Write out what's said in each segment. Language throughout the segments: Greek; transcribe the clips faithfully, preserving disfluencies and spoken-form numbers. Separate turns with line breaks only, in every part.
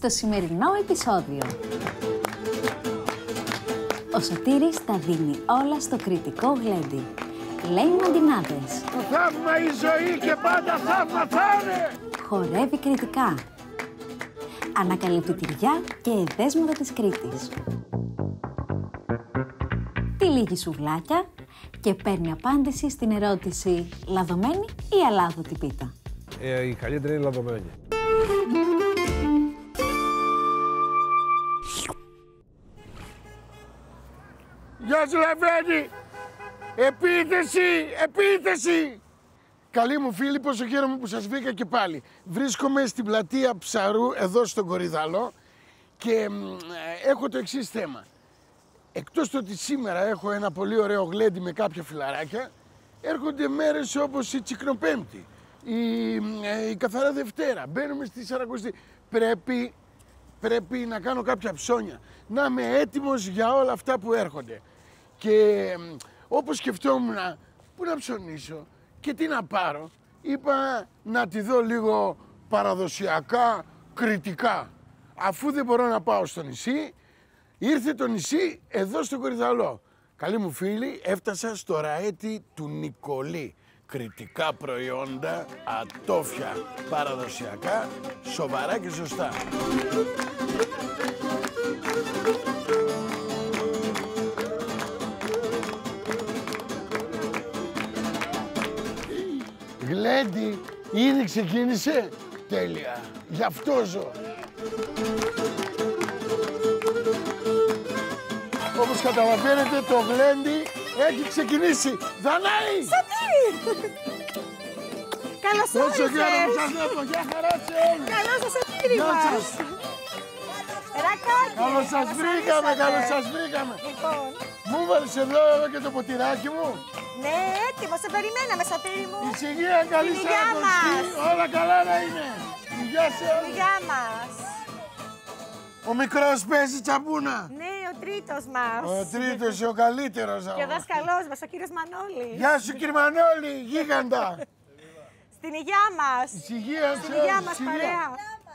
στο σημερινό επεισόδιο. Ο Σωτήρης τα δίνει όλα στο κριτικό γλέντι. Λέει μαντινάδες.
Το θαύμα η ζωή και πάντα θαύμα θα είναι.
Χορεύει κριτικά. Ανακαλύπτει τυριά και εδέσματα της Κρήτης. Τυλίγει σουβλάκια και παίρνει απάντηση στην ερώτηση λαδωμένη ή αλάδοτη πίτα.
Ε, η καλύτερη είναι λαδωμένη. Γεια σου Λαβένη! Επίθεση! Επίθεση! Καλή μου φίλη, πόσο χαίρομαι που σας βρήκα και πάλι. Βρίσκομαι στην πλατεία Ψαρού, εδώ στον Κορυδαλό και ε, έχω το εξής θέμα. Εκτός το ότι σήμερα έχω ένα πολύ ωραίο γλέντι με κάποια φιλαράκια, έρχονται μέρες όπως η Τσικνοπέμπτη, η, ε, η Καθαρά Δευτέρα, μπαίνουμε στη Σαρακοστή. Πρέπει, πρέπει να κάνω κάποια ψώνια, να είμαι έτοιμος για όλα αυτά που έρχονται. Και ε, όπως σκεφτόμουν πού να ψωνίσω και τι να πάρω, είπα να τη δω λίγο παραδοσιακά, κριτικά. Αφού δεν μπορώ να πάω στο νησί, ήρθε το νησί εδώ στο Κορυδαλό. Καλή μου φίλη, έφτασα στο ραέτι του Νικολή. Κριτικά προϊόντα, ατόφια, παραδοσιακά, σοβαρά και σωστά. Γλέντι, ήδη ξεκίνησε. Τέλεια. Γι' αυτό ζω. Όπως καταλαβαίνετε, το γλέντι έχει ξεκινήσει. Δανάη!
Σωτήρη! Καλώς ήρθατε!
Πόσο καιρό που σας βλέπω. Γεια χαρά σε όλους.
Καλώς σας Σωτήρη μας! Ρακάκι!
Καλώς σας βρήκαμε, καλώς σας βρήκαμε.
Λοιπόν.
Μου βάλεις εδώ, εδώ και το ποτηράκι μου.
Ναι, έτοιμο, σε περιμέναμε Σωτήρη μου.
Εις υγεία, καλή
Την υγειά
Σαρακοστή.
μας.
Όλα καλά να είναι. Υγεία σε όλους.
Γεια μας!
Ο μικρός παίζει τσαμπούνα.
Ναι, ο τρίτος μας.
Ο τρίτος, ο καλύτερος.
Και ο δασκαλός μας, ο κύριος Μανώλης.
Γεια σου κύριε Μανώλη, γίγαντα.
Στην υγειά μας.
Εις υγεία σε
Στην υγειά
όλους,
μας,
υγεία.
παρέα.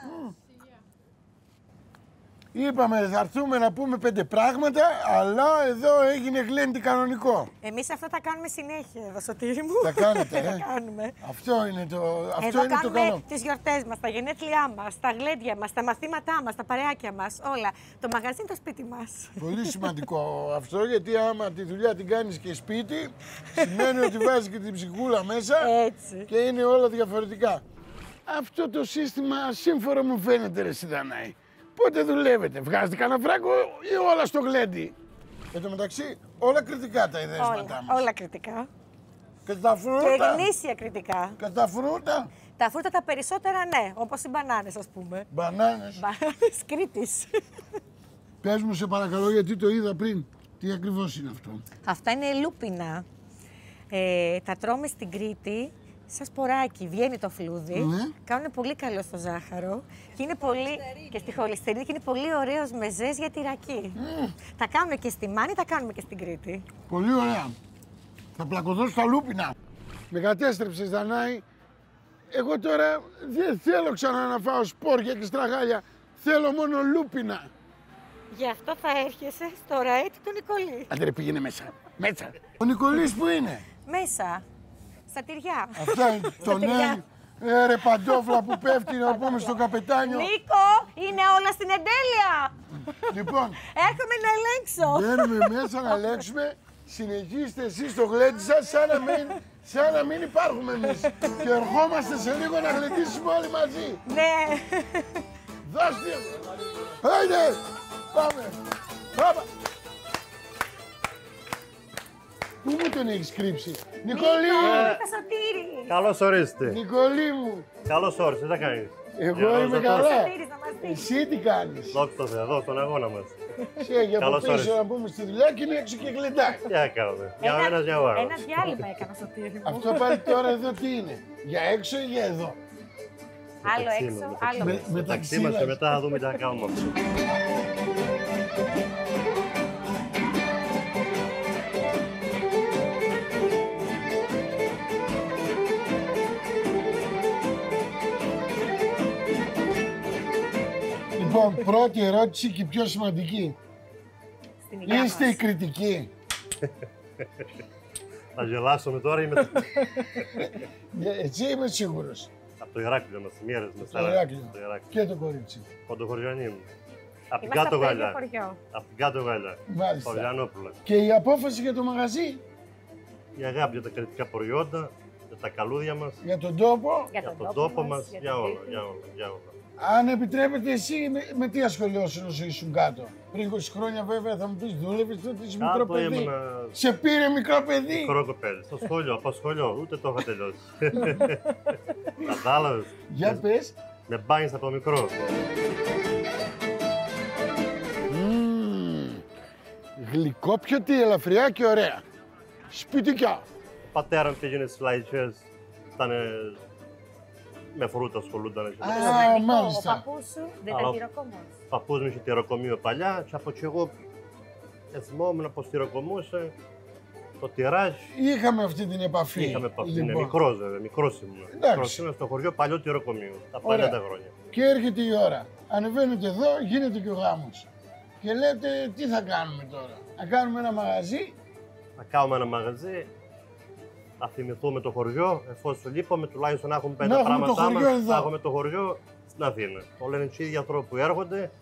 Είπαμε θα έρθουμε να πούμε πέντε πράγματα, αλλά εδώ έγινε γλέντι κανονικό.
Εμείς αυτό τα κάνουμε συνέχεια εδώ, Σωτήρη μου.
Τα κάνετε, ε?
Τα κάνουμε.
Αυτό είναι το, αυτό
Εδώ
είναι το
κάνουμε
καλό.
τις γιορτές μας, τα γενέθλιά μας, τα γλέντια μας, τα μαθήματά μας, τα παρεάκια μας, όλα. Το μαγαζί είναι το σπίτι μας.
Πολύ σημαντικό αυτό, γιατί άμα τη δουλειά την κάνεις και σπίτι, σημαίνει ότι βάζεις και την ψυχούλα μέσα.
Έτσι.
Και είναι όλα διαφορετικά. Αυτό το σύστημα σύμφωνα μου φαίνεται ρε Σιδανάη. Πότε δουλεύετε, βγάζετε κανένα φράγκο ή όλα στο γλέντι? Εν τω μεταξύ, όλα κριτικά τα ιδέσματά
Όλα,
μας.
όλα κριτικά.
Και τα
Και
φρούτα.
γνήσια κριτικά.
Και τα φρούτα.
Τα φρούτα τα περισσότερα ναι, όπως οι μπανάνες ας πούμε.
Μπανάνες.
Μπανάνες Κρήτης.
Πες μου σε παρακαλώ, γιατί το είδα πριν. Τι ακριβώς είναι αυτό?
Αυτά είναι λούπινα. Ε, τα τρώμε στην Κρήτη σαν σποράκι. Βγαίνει το φλούδι.
Ναι.
Κάνουν πολύ καλό στο ζάχαρο. Και είναι πολύ. Και στη χολυστερίνη και είναι πολύ ωραίος μεζές για τυρακή.
Mm.
Τα κάνουμε και στη Μάνη, τα κάνουμε και στην Κρήτη.
Πολύ ωραία. Θα πλακωθώ στα λούπινα. Με κατέστρεψες Δανάη. Εγώ τώρα δεν θέλω ξανά να φάω σπόρια και στραγάλια. Θέλω μόνο λούπινα.
Γι' αυτό θα έρχεσαι στο ραέτι του Νικολή.
Άντε ρε, πήγαινε μέσα. Μέσα. Ο Νικολής που είναι?
Μέσα. Στα τυριά.
Αυτά είναι το
τυριά.
νέο. Ε, ρε παντόφλα που πέφτει να πούμε στο καπετάνιο.
Νίκο, είναι όλα στην εντέλεια.
Λοιπόν,
Έρχομαι να ελέγξω.
μπαίνουμε μέσα να ελέγξουμε. Συνεχίστε εσείς το γλέντι σας σαν να μην, σαν να μην υπάρχουμε εμείς. Και ερχόμαστε σε λίγο να γλεντήσουμε όλοι μαζί.
Ναι.
Δώστε! Άιντε! Πάμε! Πάμε! Πού μου τον έχεις κρύψει? Νικολή!
Τα Σωτήρη.
Καλώς ορίστε.
Νικολή μου!
Καλώς όρισες, τι θα κάνεις?
Εγώ είμαι καλά.
Σωτήρης να μας δείξει.
Εσύ τι κάνεις?
Δόξα τω Θεώ, εδώ στον αγώνα μας.
Εσύ για από
Καλώς
πίσω
όρισες.
να πούμε στη δουλειά και είναι έξω και γλεντάει.
Τι να κάνουμε, για ο ένας, για ο άλλος.
Ένα διάλειμμα έκανα, Σωτήρη μου.
Αυτό πάλι τώρα εδώ τι είναι? Για έξω ή για εδώ?
Άλλο
Μεταξύ
έξω,
μας,
άλλο
Με-
μέσα.
μεταξύ
Μεταξύ μας και
μας.
μετά θα δούμε τι θα κάνουμε.
Λοιπόν, πρώτη ερώτηση και η πιο σημαντική.
Στην υγεία
Είστε
μας.
η κριτική.
Θα γελάσουμε τώρα ή μετά.
Εσύ είμαι σίγουρος.
Από το Ηράκλειο μας, μοίρες με
Το Ηράκλειο.
Το Ηράκλειο.
Και το κορίτσι.
Κοντοχωριανή μου. Από την
Είμαστε
κάτω
από το ίδιο
γαλιά.
χωριό.
Από την κάτω γαλιά.
Μάλιστα.
Παυλιανόπουλα.
Και η απόφαση για το μαγαζί,
Η αγάπη για τα κριτικά προϊόντα, για τα καλούδια μας,
για τον τόπο.
Για
για
τον
τον τόπο μας,
για
για
τον
όλα,
τύπο.
για όλα, για όλα.
Αν επιτρέπετε εσύ, με, με τι ασχολιώσουν όσο ήσουν κάτω. Πριν είκοσι χρόνια βέβαια θα μου πεις δούλευες, τότε είσαι μικρό
Κάτω
παιδί.
ήμουνα
Σε πήρε μικρό παιδί.
μικρό κοπέλι. Στο σχολείο, από σχολείο, ούτε το είχα τελειώσει. Κατάλαβες.
Για πες.
Με μπάνιες από μικρό.
Μμμ. Γλυκόπιωτη, ελαφριά και ωραία. Σπιτικιά.
Ο πατέρα μου πήγαινε στις λαϊκές, ήταν με φρούτα ασχολούνταν.
Α,
Σημαντικό,
μάλιστα.
Ο παππούς σου δεν
Αλλά-
ήταν τυροκόμος.
Ο παππούς μου είχε τυροκομείο παλιά και από και εγώ θυμόμουν πως τυροκομούσε το τυράζ.
Είχαμε αυτή την επαφή.
Είχαμε επαφή. Είναι
λοιπόν.
μικρός βέβαια, μικρός ήμουν.
Εντάξει.
Μικρός ήμουν στο χωριό παλιό τυροκομείο, τα παλιά
Ωραία.
τα χρόνια.
Και έρχεται η ώρα. Ανεβαίνετε εδώ, γίνεται και ο γάμος. Και λέτε, τι θα κάνουμε τώρα. Να κάνουμε ένα μαγαζί.
Να κάνουμε ένα μαγαζί, να θυμηθούμε το χωριό, εφόσον λείπαμε, τουλάχιστον να έχουμε πέντε
Να έχουμε το
πράγματα
χωριό
μας,
εδώ.
να έχουμε το χωριό στην Αθήνα. Το λένε και οι ίδιοι άνθρωποι που έρχονται,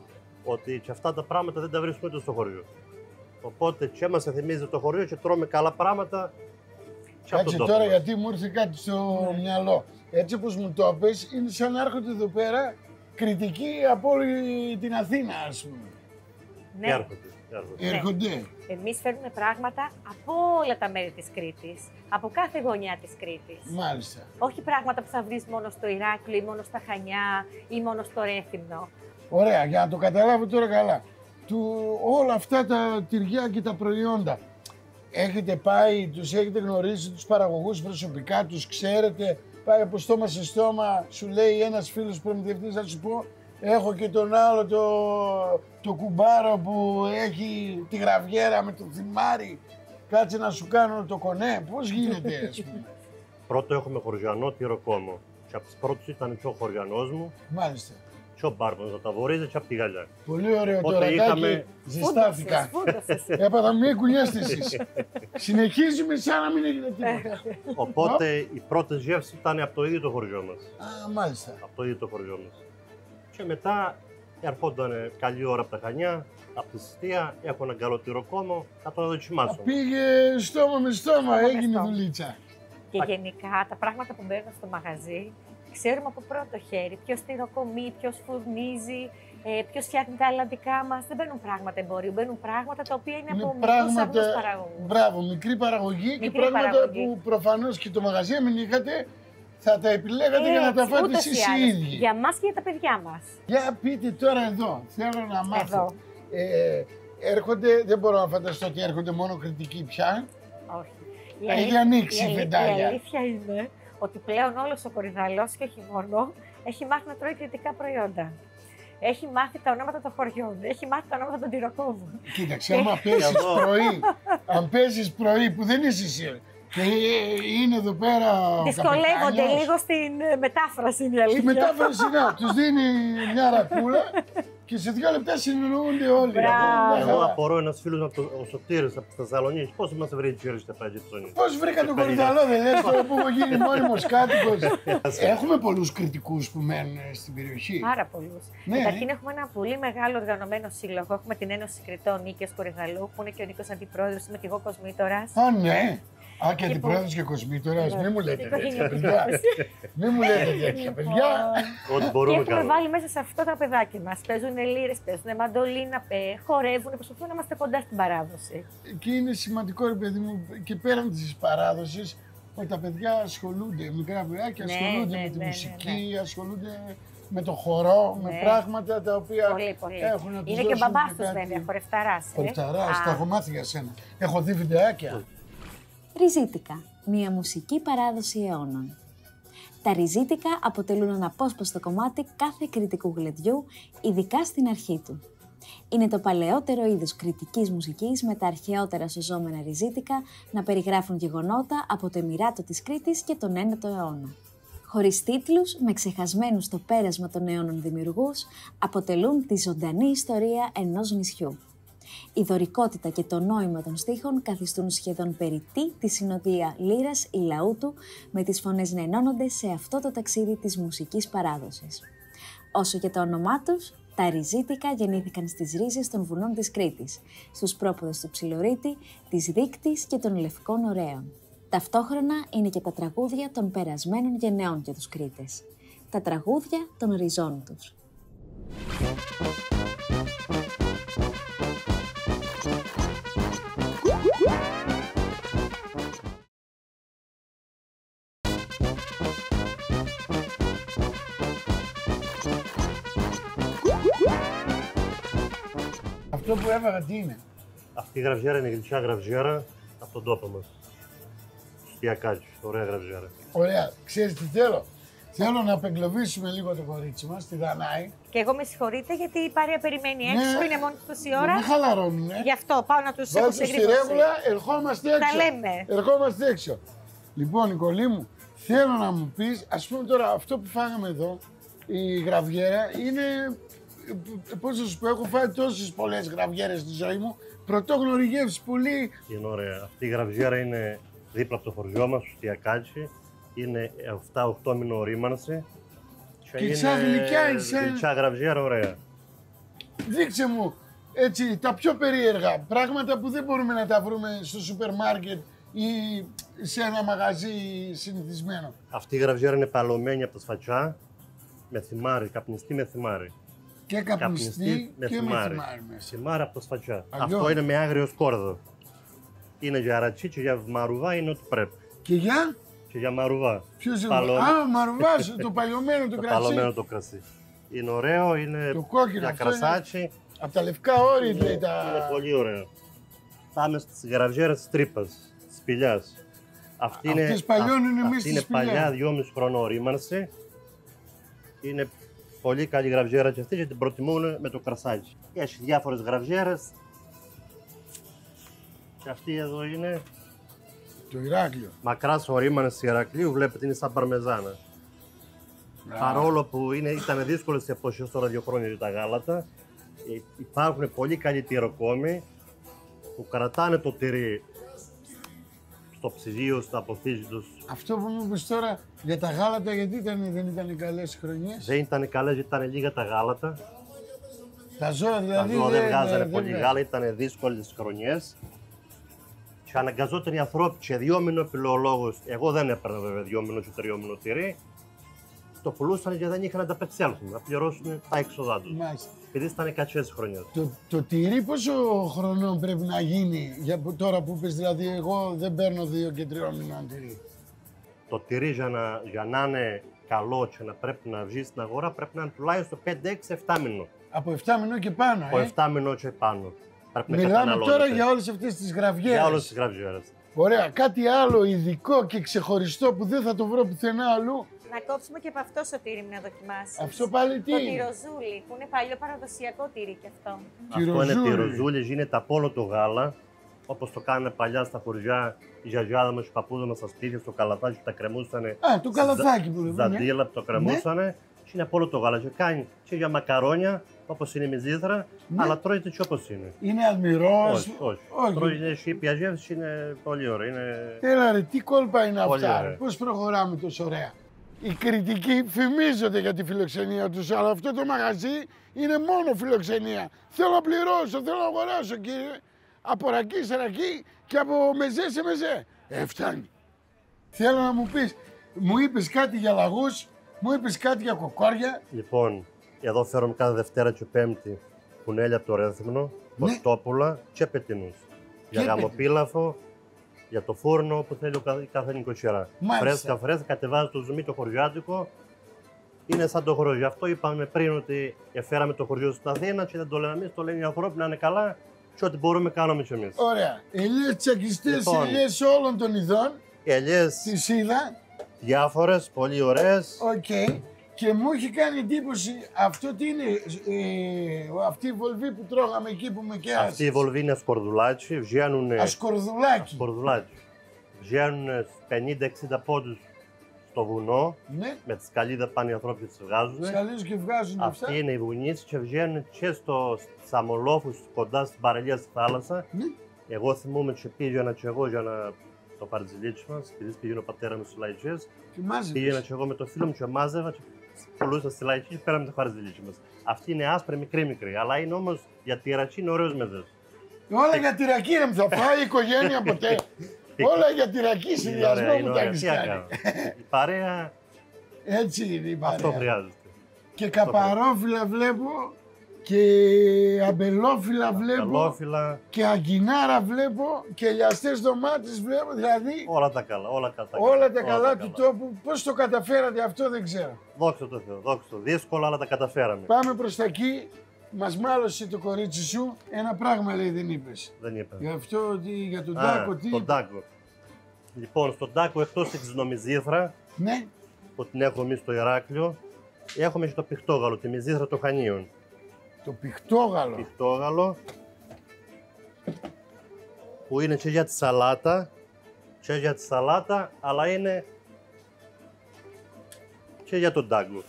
ότι και αυτά τα πράγματα δεν τα βρίσκουμε ούτε στο χωριό. Οπότε και μας θυμίζει το χωριό και τρώμε καλά πράγματα και από
Κάτσε
τον τόπο
τώρα
μας.
γιατί μου ήρθε κάτι στο μυαλό. Έτσι όπως μου το πες, είναι σαν να έρχονται εδώ πέρα κριτικοί από όλη την Αθήνα, ας πούμε.
Και
Ναι.
έρχονται, και έρχονται.
Έρχονται.
Εμείς φέρνουμε πράγματα από όλα τα μέρη της Κρήτης, από κάθε γωνιά της Κρήτης.
Μάλιστα.
Όχι πράγματα που θα βρεις μόνο στο Ηράκλειο ή μόνο στα Χανιά ή μόνο στο Ρέθυμνο.
Ωραία, για να το καταλάβω τώρα καλά. Του, όλα αυτά τα τυριά και τα προϊόντα. Έχετε πάει, τους έχετε γνωρίσει τους παραγωγούς προσωπικά, τους ξέρετε. Πάει από στόμα σε στόμα, σου λέει ένας φίλος προμηθευτής, θα σου πω, έχω και τον άλλο το, το κουμπάρο που έχει τη γραβιέρα με το θυμάρι. Κάτσε να σου κάνω το κονέ. Πώς γίνεται, ας πούμε.
Πρώτο έχουμε χωριανό τυροκόμο. Και από τις πρώτες ήταν και ο χωριανός μου,
Μάλιστα.
και ο μπάρμπονος να τα βορίζει και από τη γαλιά.
Πολύ ωραίο
Οπότε
τώρα,
είχαμε-
Τάκη. Ζεστάθηκα.
Φούντωσες.
Έπαθα μία κουνιά εσείς. Συνεχίζουμε σαν να μην έγινε τίποτα.
Οπότε οι πρώτες γεύσεις ήταν από το ίδιο το χωριό μας.
Α, μάλιστα.
Από το ίδιο το χωριό μας. Και μετά ερχόταν καλή ώρα από τα Χανιά, από τη Συστία, έχω έναν καλό τυροκόμο, θα τον δοκιμάσω.
Πήγε στόμα με στόμα,
Στόμα με
έγινε
στόμα.
δουλίτσα.
Και γενικά τα πράγματα που μπαίνουν στο μαγαζί, ξέρουμε από πρώτο χέρι ποιος τυροκομεί, ποιος φουρνίζει, ε, ποιος φτιάχνει τα ελλαντικά μας. Δεν μπαίνουν πράγματα εμπορίου, μπαίνουν πράγματα τα οποία είναι,
Είναι
από μικρούς
πράγματα,
αυγούς παραγωγούς.
μπράβο, μικρή παραγωγή και
Μικρή
πράγματα
παραγωγή.
που προφανώς και το μαγαζί μην είχατε, θα τα επιλέγατε για να τα
Έτσι,
φάτε
ούτως ή
εσείς οι
άλλως.
ίδιοι.
Για μας και για τα παιδιά μας.
Για πείτε τώρα εδώ, θέλω να μάθω.
Εδώ.
Ε, έρχονται, δεν μπορώ να φανταστώ ότι έρχονται μόνο κριτικοί πια.
Όχι. Η
Έχει
αλήθεια-
ανοίξει η
αλή-
βεντάλια.
Η αλήθεια είναι ότι πλέον όλος ο Κορυδαλός και όχι μόνο έχει μάθει να τρώει κριτικά προϊόντα. Έχει μάθει τα ονόματα των χωριών, έχει μάθει τα ονόματα των τυροκόμων.
Κοίταξε, άμα παίζεις
εδώ.
πρωί, αν παίζεις πρωί που δεν είσαι εσύ και είναι εδώ πέρα ο
Δυσκολεύονται
καπετάνιος,
λίγο στην ε, μετάφραση, είναι η
στη
αλήθεια.
μετάφραση, να, τους δίνει μια ρακούλα και σε δύο λεπτά συνεννοούνται όλοι.
Μπράβο.
Μια
Εγώ
χαρά.
απορώ ένας φίλος από το ο Σωτήρης από τη Θεσσαλονίκη, πώς μας βρει η στα πάγια ψώνια.
Πώς βρήκα τον Κορυδαλό, δεν λες, τώρα που έχω γίνει μόνιμος κάτοικος. Έχουμε πολλούς κριτικούς που μένουν στην περιοχή.
Πάρα πολλού.
Ναι.
Καταρχήν, έχουμε ένα πολύ μεγάλο οργανωμένο σύλλογο. Έχουμε την Ένωση Κριτών Νίκης Κορυδαλού, που είναι και ο Νίκος Αντιπρόεδρος, είμαι και εγώ Κοσμήτορας.
Α, ναι. Α, και
Λοιπόν.
αντιπρόεδρος και κοσμήτορας.
Ναι.
Μην μου λέτε τέτοια,
Οικογενειακή
παιδιά.
δράση.
Μην μου λέτε τέτοια, παιδιά.
Ό,τι
Και
μπορούμε
έχουμε
κάνουμε.
βάλει μέσα σε αυτό τα παιδάκια μας. Παίζουν λύρες, παίζουν μαντολίνα, ε, χορεύουν, προσπαθούν να είμαστε κοντά στην παράδοση.
Και είναι σημαντικό, ρε παιδί μου, και πέραν της παράδοσης, ότι τα παιδιά ασχολούνται, μικρά παιδάκια
Ναι,
ασχολούνται
ναι,
με τη
ναι, ναι,
μουσική, ασχολούνται με το χορό, με
Ναι.
πράγματα τα οποία
Πολύ, πολύ.
έχουν να τους
Είναι και ο
δώσουν
μπαμπάς τους,
κάτι.
βέβαια, χορευταράς. ε.
Χορευταράς,
Α,
τα έχω μάθει για σένα. Έχω δει βιντεάκια.
Ριζίτικα, μια μουσική παράδοση αιώνων. Τα ριζίτικα αποτελούν αναπόσπαστο κομμάτι κάθε κριτικού γλεντιού, ειδικά στην αρχή του. Είναι το παλαιότερο είδος κριτικής μουσικής με τα αρχαιότερα σωζόμενα ριζίτικα να περιγράφουν γεγονότα από το Εμιράτο της Κρήτης και τον ένατο αιώνα. Χωρίς τίτλους, με ξεχασμένους στο πέρασμα των αιώνων δημιουργούς, αποτελούν τη ζωντανή ιστορία ενός νησιού. Η δωρικότητα και το νόημα των στίχων καθιστούν σχεδόν περιττή τη συνοδεία λύρας ή λαούτου, με τις φωνές να ενώνονται σε αυτό το ταξίδι της μουσικής παράδοσης. Όσο για το όνομά τους, τα Ριζίτικα γεννήθηκαν στις ρίζες των βουνών της Κρήτης, στους πρόποδες του Ψιλορίτη, της Δείκτης και των Λευκών Ωραίων. Ταυτόχρονα είναι και τα τραγούδια των περασμένων γενεών για τους Κρήτες. Τα τραγούδια των ριζών τους.
Αυτό που έβαγα τι είναι?
Αυτή η γραβιέρα είναι γλυκιά γραβιέρα από τον τόπο μας. Στιακάκι, ωραία γραβιέρα.
Ωραία. Ξέρεις τι θέλω? Θέλω να απεγκλωβίσουμε λίγο το κορίτσι μας, τη Δανάη.
Και εγώ με συγχωρείτε γιατί η παρέα περιμένει έξω,
Ναι.
είναι μόνη του τόση ώρα.
Με χαλαρώνουνε.
Γι' αυτό πάω να τους έχω
Βάλτε
σε
στη ρέγουλα, ερχόμαστε έξω.
Τα λέμε.
Ερχόμαστε έξω. Λοιπόν, Νικολή μου, θέλω να μου πεις, ας πούμε τώρα αυτό που φάγαμε εδώ, η γραβιέρα είναι, πώς θα σου πω, έχω φάει τόσες πολλές γραβιέρες στη ζωή μου, πρωτόγνωρη γεύση, πολύ.
Είναι ωραία. Αυτή η γραβιέρα είναι δίπλα από το χωριό μας, στο Στιακάκι. Είναι επτά οκτώ μήνο ορίμανση.
Και σαν γλυκιά, σαν-
γλυκιά γραβιέρα, ωραία.
Δείξε μου, έτσι, τα πιο περίεργα πράγματα που δεν μπορούμε να τα βρούμε στο σούπερ μάρκετ ή σε ένα μαγαζί συνηθισμένο.
Αυτή η γραβιέρα είναι παλωμένη από τα σφατσιά, με θυμάρι, καπνιστή με θυμάρι.
Και καπνιστή και με θυμάρι μέσα.
Θυμάρι από τα σφατσιά.
Αλλιώς.
Αυτό είναι με άγριο σκόρδο. Είναι για ρατσί και για μαρουβά, είναι ό,τι πρέπει.
Και για,
Και για μαρουβά.
ποιος είναι,
Παλω-
α, μαρουβάς, το παλιωμένο το
Το
κρασί.
παλωμένο το κρασί. Είναι ωραίο, είναι
Το κόκκινο,
για
αυτό
κρασάτσι.
Από τα λευκά όρη λέει
Είναι
τα...
πολύ ωραίο. Πάμε στις γραβιέρες της τρύπας, της σπηλιάς. Αυτή είναι,
Αυτές παλιών είναι
αυ-
μέσα
αυτή
στη
είναι
σπηλιά.
παλιά, δυόμιση χρονών ορίμανση. Είναι πολύ καλή γραβιέρα και αυτή και την προτιμούν με το κρασάκι. Έχει διάφορες γραβιέρες. Και αυτή εδώ είναι
Το Ηράκλειο.
μακράς ορίμανση Ηρακλείου, βλέπετε είναι σαν παρμεζάνα. Παρόλο που είναι, ήταν δύσκολες οι εποχές τώρα δύο χρόνια για τα γάλατα, ε, υπάρχουν πολύ καλοί τυροκόμοι που κρατάνε το τυρί στο ψυγείο, στα αποθήκη τους.
Αυτό που μου είπες τώρα για τα γάλατα, γιατί ήταν, δεν ήταν καλές χρονιές.
Δεν ήταν καλές γιατί ήταν λίγα τα γάλατα.
Τα ζώα
Τα
δηλαδή
ζώα δεν βγάζανε
δεν
πολύ
βγάζανε.
γάλα, ήταν δύσκολες χρονιές. Και αναγκαζόταν οι ανθρώποι και δυόμηνο επιλογολόγους. Εγώ δεν έπαιρνα βέβαια δυόμηνο και τριόμηνο τυρί. Το πουλούσαν και δεν είχαν να τα πετσέλθουν, να πληρώσουν τα έξοδά τους.
Μάλιστα.
Επειδή ήταν κακές χρονιές.
Το, το τυρί πόσο χρονών πρέπει να γίνει, για που- τώρα που είπες δηλαδή εγώ δεν παίρνω δύο και τριών μηνών τυρί.
Το τυρί για να, για να είναι καλό και να πρέπει να βγει στην αγορά πρέπει να είναι τουλάχιστον πέντε έξι επτά μηνών.
Από επτά μηνών και πάνω,
Από
ε.
επτά μηνών και πάνω. Πρέπει να
Μιλάμε
καταναλώνεται.
τώρα για όλες αυτές τις γραβιέρες.
Για όλες τις γραβιέρες.
Ωραία, κάτι άλλο ειδικό και ξεχωριστό που δεν θα το βρω πουθενά αλλού.
Να κόψουμε και από αυτό σωτήρι μου να δοκιμάσεις.
Αυτό πάλι τι
Το
είναι?
τυροζούλι, που είναι παλιό παραδοσιακό τυρί κι αυτό.
Αυτό είναι
Τυροζούλι.
τυροζούλι, γίνεται από όλο το γάλα. Όπως το κάνανε παλιά στα χωριά, η γιαγιάδα μας, οι παππούδες μας στα σπίτια, στο καλαθάκι που τα κρεμούσανε.
Α, το καλαθάκι που λέμε. ναι.
Ζαντίλα που το κρεμούσανε. Και είναι από όλο το γάλα. Και κάνει και για μακαρόνια, όπως είναι η μυζίδρα,
Ναι.
αλλά τρώγεται και όπως είναι.
Είναι αλμυρός.
Όχι, όχι.
όχι.
Τρώγεται σύπια γεύση, είναι πολύ ωραία. Είναι...
Έλα ρε, τι κόλπα είναι
Πολύ
αυτά,
ωραία.
ρε. Πώς προχωράμε τόσο ωραία. Οι κριτικοί φημίζονται για τη φιλοξενία τους, αλλά αυτό το μαγαζί είναι μόνο φιλοξενία. Θέλω να πληρώσω, θέλω να αγοράσω, κύριε. Από ρακί σε ρακί και από μεζέ σε μεζέ. Ε, φτάνει. Θέλω να μου πεις, μου είπες κάτι για λαγούς, μου είπες κάτι για κοκόρια.
Λοιπόν, εδώ φέρουμε κάθε Δευτέρα και Πέμπτη κουνέλια από το Ρέθυμνο,
Ναι.
κοστόπουλα και πετινούς. Για
πετινούς.
γαμοπίλαφο, για το φούρνο που θέλει ο κάθε, κάθε νοικοκυρά.
Μάλιστα.
Φρέσκα, φρέσκα, κατεβάζει το ζουμί το χωριάτικο. Είναι σαν το χωριό. Γι' αυτό είπαμε πριν ότι έφεραμε το χωριό στην Αθήνα και δεν το λέμε εμείς, το λένε οι άνθρωποι να είναι καλά και ό,τι μπορούμε κάνουμε κι εμείς.
Ωραία. Ελιές τσακιστές,
Λοιπόν.
ελιές όλων των ειδών.
Οι ελιές
Τις είδα.
διάφορες, πολύ ωραίες.
Οκ. Και μου έχει κάνει εντύπωση αυτό τι είναι, ε, αυτή η βολβή που τρώγαμε εκεί που με κέρασε.
Αυτή η βολβή είναι σκορδουλάτσι, βγαίνουν
Ασκορδουλάκι.
σκορδουλάτσι. Βγαίνουν πενήντα εξήντα πόντους στο στο βουνό,
Ναι.
με τη σκαλίδα πάνε οι ανθρώποι και τις βγάζουν.
Σκαλίζουν και βγάζουν αυτά.
Αυτή είναι η βουνίση και βγαίνουν και στο, στους αμολόφους κοντά στην παραλία στη θάλασσα.
Ναι.
Εγώ θυμούμαι και πήγαινα και εγώ για να το παρτζιλίτσι μας, επειδή πήγαινε ο πατέρα μου στις λαϊκές.
Και μάζευες.
Πήγαινα και εγώ με το φίλο μου και μάζευα και πουλούσα στη λαϊκή και πέραμε το χαρζιλίτσι μας. Αυτή είναι άσπρη, μικρή, μικρή, αλλά είναι όμως για τη ρακή είναι ωραίος μεδές.
Όλα για τη ρακή ρε μου θα φάει η οικογένεια ποτέ. Όλα για τη ρακή, συνδυασμό μου τα έχεις κάνει.
Η παρέα,
Έτσι είναι η παρέα.
αυτό χρειάζεται.
Και καπαρόφυλλα βλέπω και αμπελόφυλλα βλέπω
Καλόφυλλα,
και αγκινάρα βλέπω και ελιαστές ντομάτες βλέπω, δηλαδή
όλα τα καλά, όλα τα καλά.
όλα τα καλά του τόπου. Πώς το καταφέρατε αυτό δεν ξέρω.
Δόξα τω Θεώ, δόξα τω. Δύσκολα, αλλά τα καταφέραμε.
Πάμε προς τα εκεί. Μας μάλωσε το κορίτσι σου. Ένα πράγμα λέει δεν είπες.
Δεν είπα.
Γι' αυτό ότι για τον
Α,
Τάκο τι.
τον Τάκο. Λοιπόν, στον Τάκο εκτός της νομιζήθρα,
Ναι.
που την έχουμε εμείς στο Ηράκλειο, έχουμε και το πιχτόγαλο, τη μυζήθρα των Χανίων.
Το πιχτόγαλο.
Πιχτόγαλο, που είναι και για τη σαλάτα, και για τη σαλάτα, αλλά είναι και για τον Τάκο.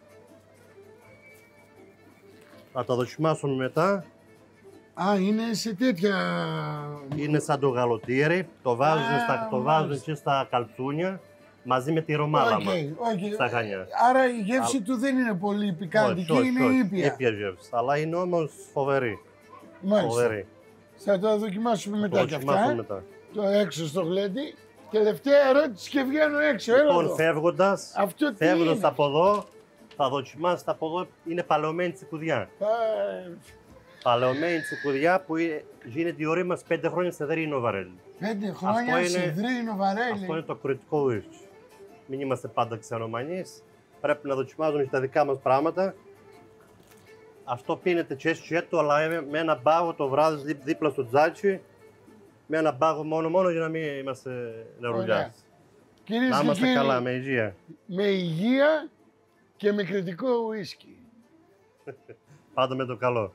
Θα τα δοκιμάσουμε μετά.
Α, είναι σε τέτοια.
Είναι σαν το γαλοτήρι, το βάζουν,
Α,
στα, το βάζουν
μάλιστα.
και στα καλτσούνια μαζί με τη ρομάλα μας,
Οκ, οκ.
στα Χανιά.
Άρα η γεύση του δεν είναι πολύ πικάντικη, είναι ήπια.
Ήπια γεύση, αλλά είναι όμως φοβερή.
Μάλιστα.
Φοβερή.
Θα το δοκιμάσουμε
Το
μετά κι
δοκιμάσουμε
αυτά. ε.
μετά.
Το έξω στο γλέντι. Τελευταία ερώτηση και βγαίνω έξω. Έλα
Λοιπόν,
εδώ.
φεύγοντας,
Αυτό τι
φεύγοντας
είναι?
από εδώ, θα δοκιμάσετε από εδώ, είναι παλαιωμένη τσικουδιά.
Α,
Παλαιωμένη τσικουδιά που είναι- γίνεται η ορή μας πέντε χρόνια σε Δρίνο Βαρέλι.
Πέντε χρόνια
είναι-
σε Δρίνο Βαρέλι.
Αυτό είναι το κριτικό ουίσκι. Μην είμαστε πάντα ξενομανείς. Πρέπει να δοκιμάζουμε και τα δικά μας πράγματα. Αυτό πίνεται και σκέτο, αλλά με με ένα μπάγο το βράδυ δί- δίπλα στο τζάτσι. Με ένα μπάγο μόνο μόνο για να μην είμαστε νερουλιάς.
Κυρίες
Να
και
είμαστε
κύριοι,
καλά, με υγεία.
με υγεία και με κριτικό ουίσκι.
Πάντα με το καλό.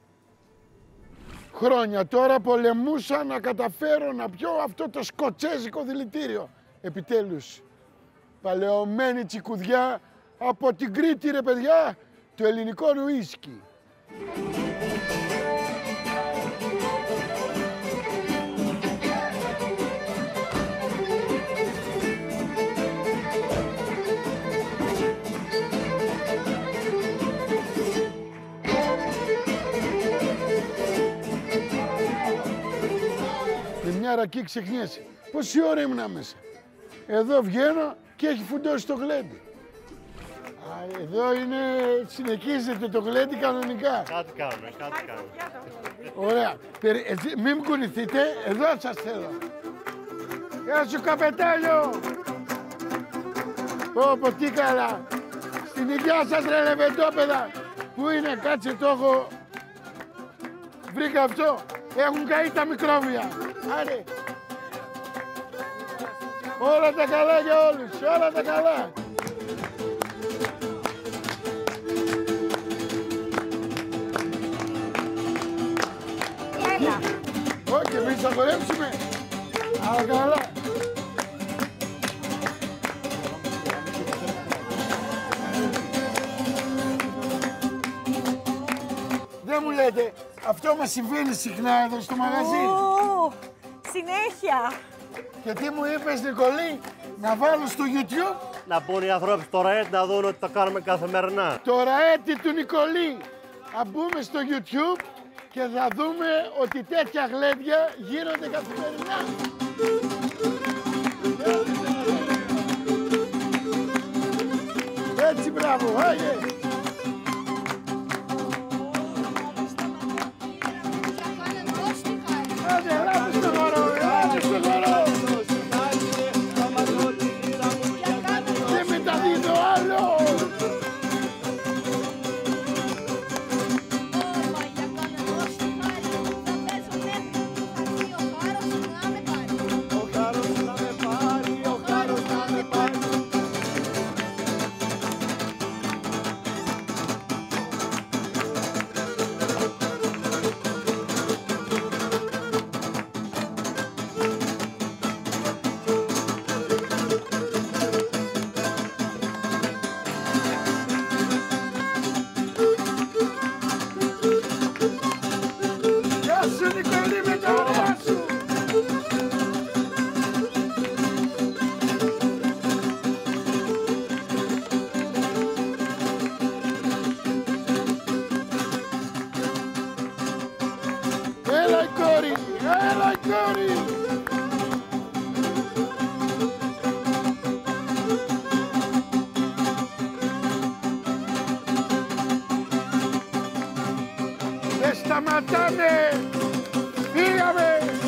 Χρόνια τώρα πολεμούσα να καταφέρω να πιω αυτό το σκοτσέζικο δηλητήριο. Επιτέλους, παλαιωμένη τσικουδιά από την Κρήτη ρε παιδιά, το ελληνικό ουίσκι. Με μια ρακή ξεχνιέσαι. Πόση ώρα ήμουνα μέσα. Εδώ βγαίνω και έχει φουντώσει το γλέντι. Α, εδώ είναι, συνεχίζεται το γλέντι κανονικά.
Κάτι κάνουμε, κάτι κάνουμε.
Ωραία. Περι- εσύ- μην μου κουνηθείτε, εδώ σας θέλω. Γεια σου καπετάνιο. Πω πω τι καλά. Στην υγειά σας ρε λεβεντόπεδα. Πού είναι, κάτσε το έχω. Βρήκα αυτό. Έχουν καεί τα μικρόβια. Άρε. Όλα τα καλά για όλους, όλα τα καλά.
Έλα.
Όχι, εμείς θα χορέψουμε. Α, καλά. Δεν μου λέτε, αυτό μας συμβαίνει συχνά εδώ στο μαγαζί.
Ω, συνέχεια.
Και τι μου είπες Νικολή, να βάλω στο YouTube
Να μπουν οι άνθρωποι στο ΡΑΕΤ να δουν ότι το κάνουμε καθημερινά.
το ραέτι του Νικολή. Να μπούμε στο YouTube και θα δούμε ότι τέτοια γλέντια γίνονται καθημερινά. Έτσι, μπράβο, άγιε. Άντε, ελάτε στο χώρο, ελάτε στο χώρο. Και μεταδίδω άλλο. πολύ με το όνομα σου. Έλα η κόρη, έλα η κόρη. Δεν σταματάμε, φύγαμε.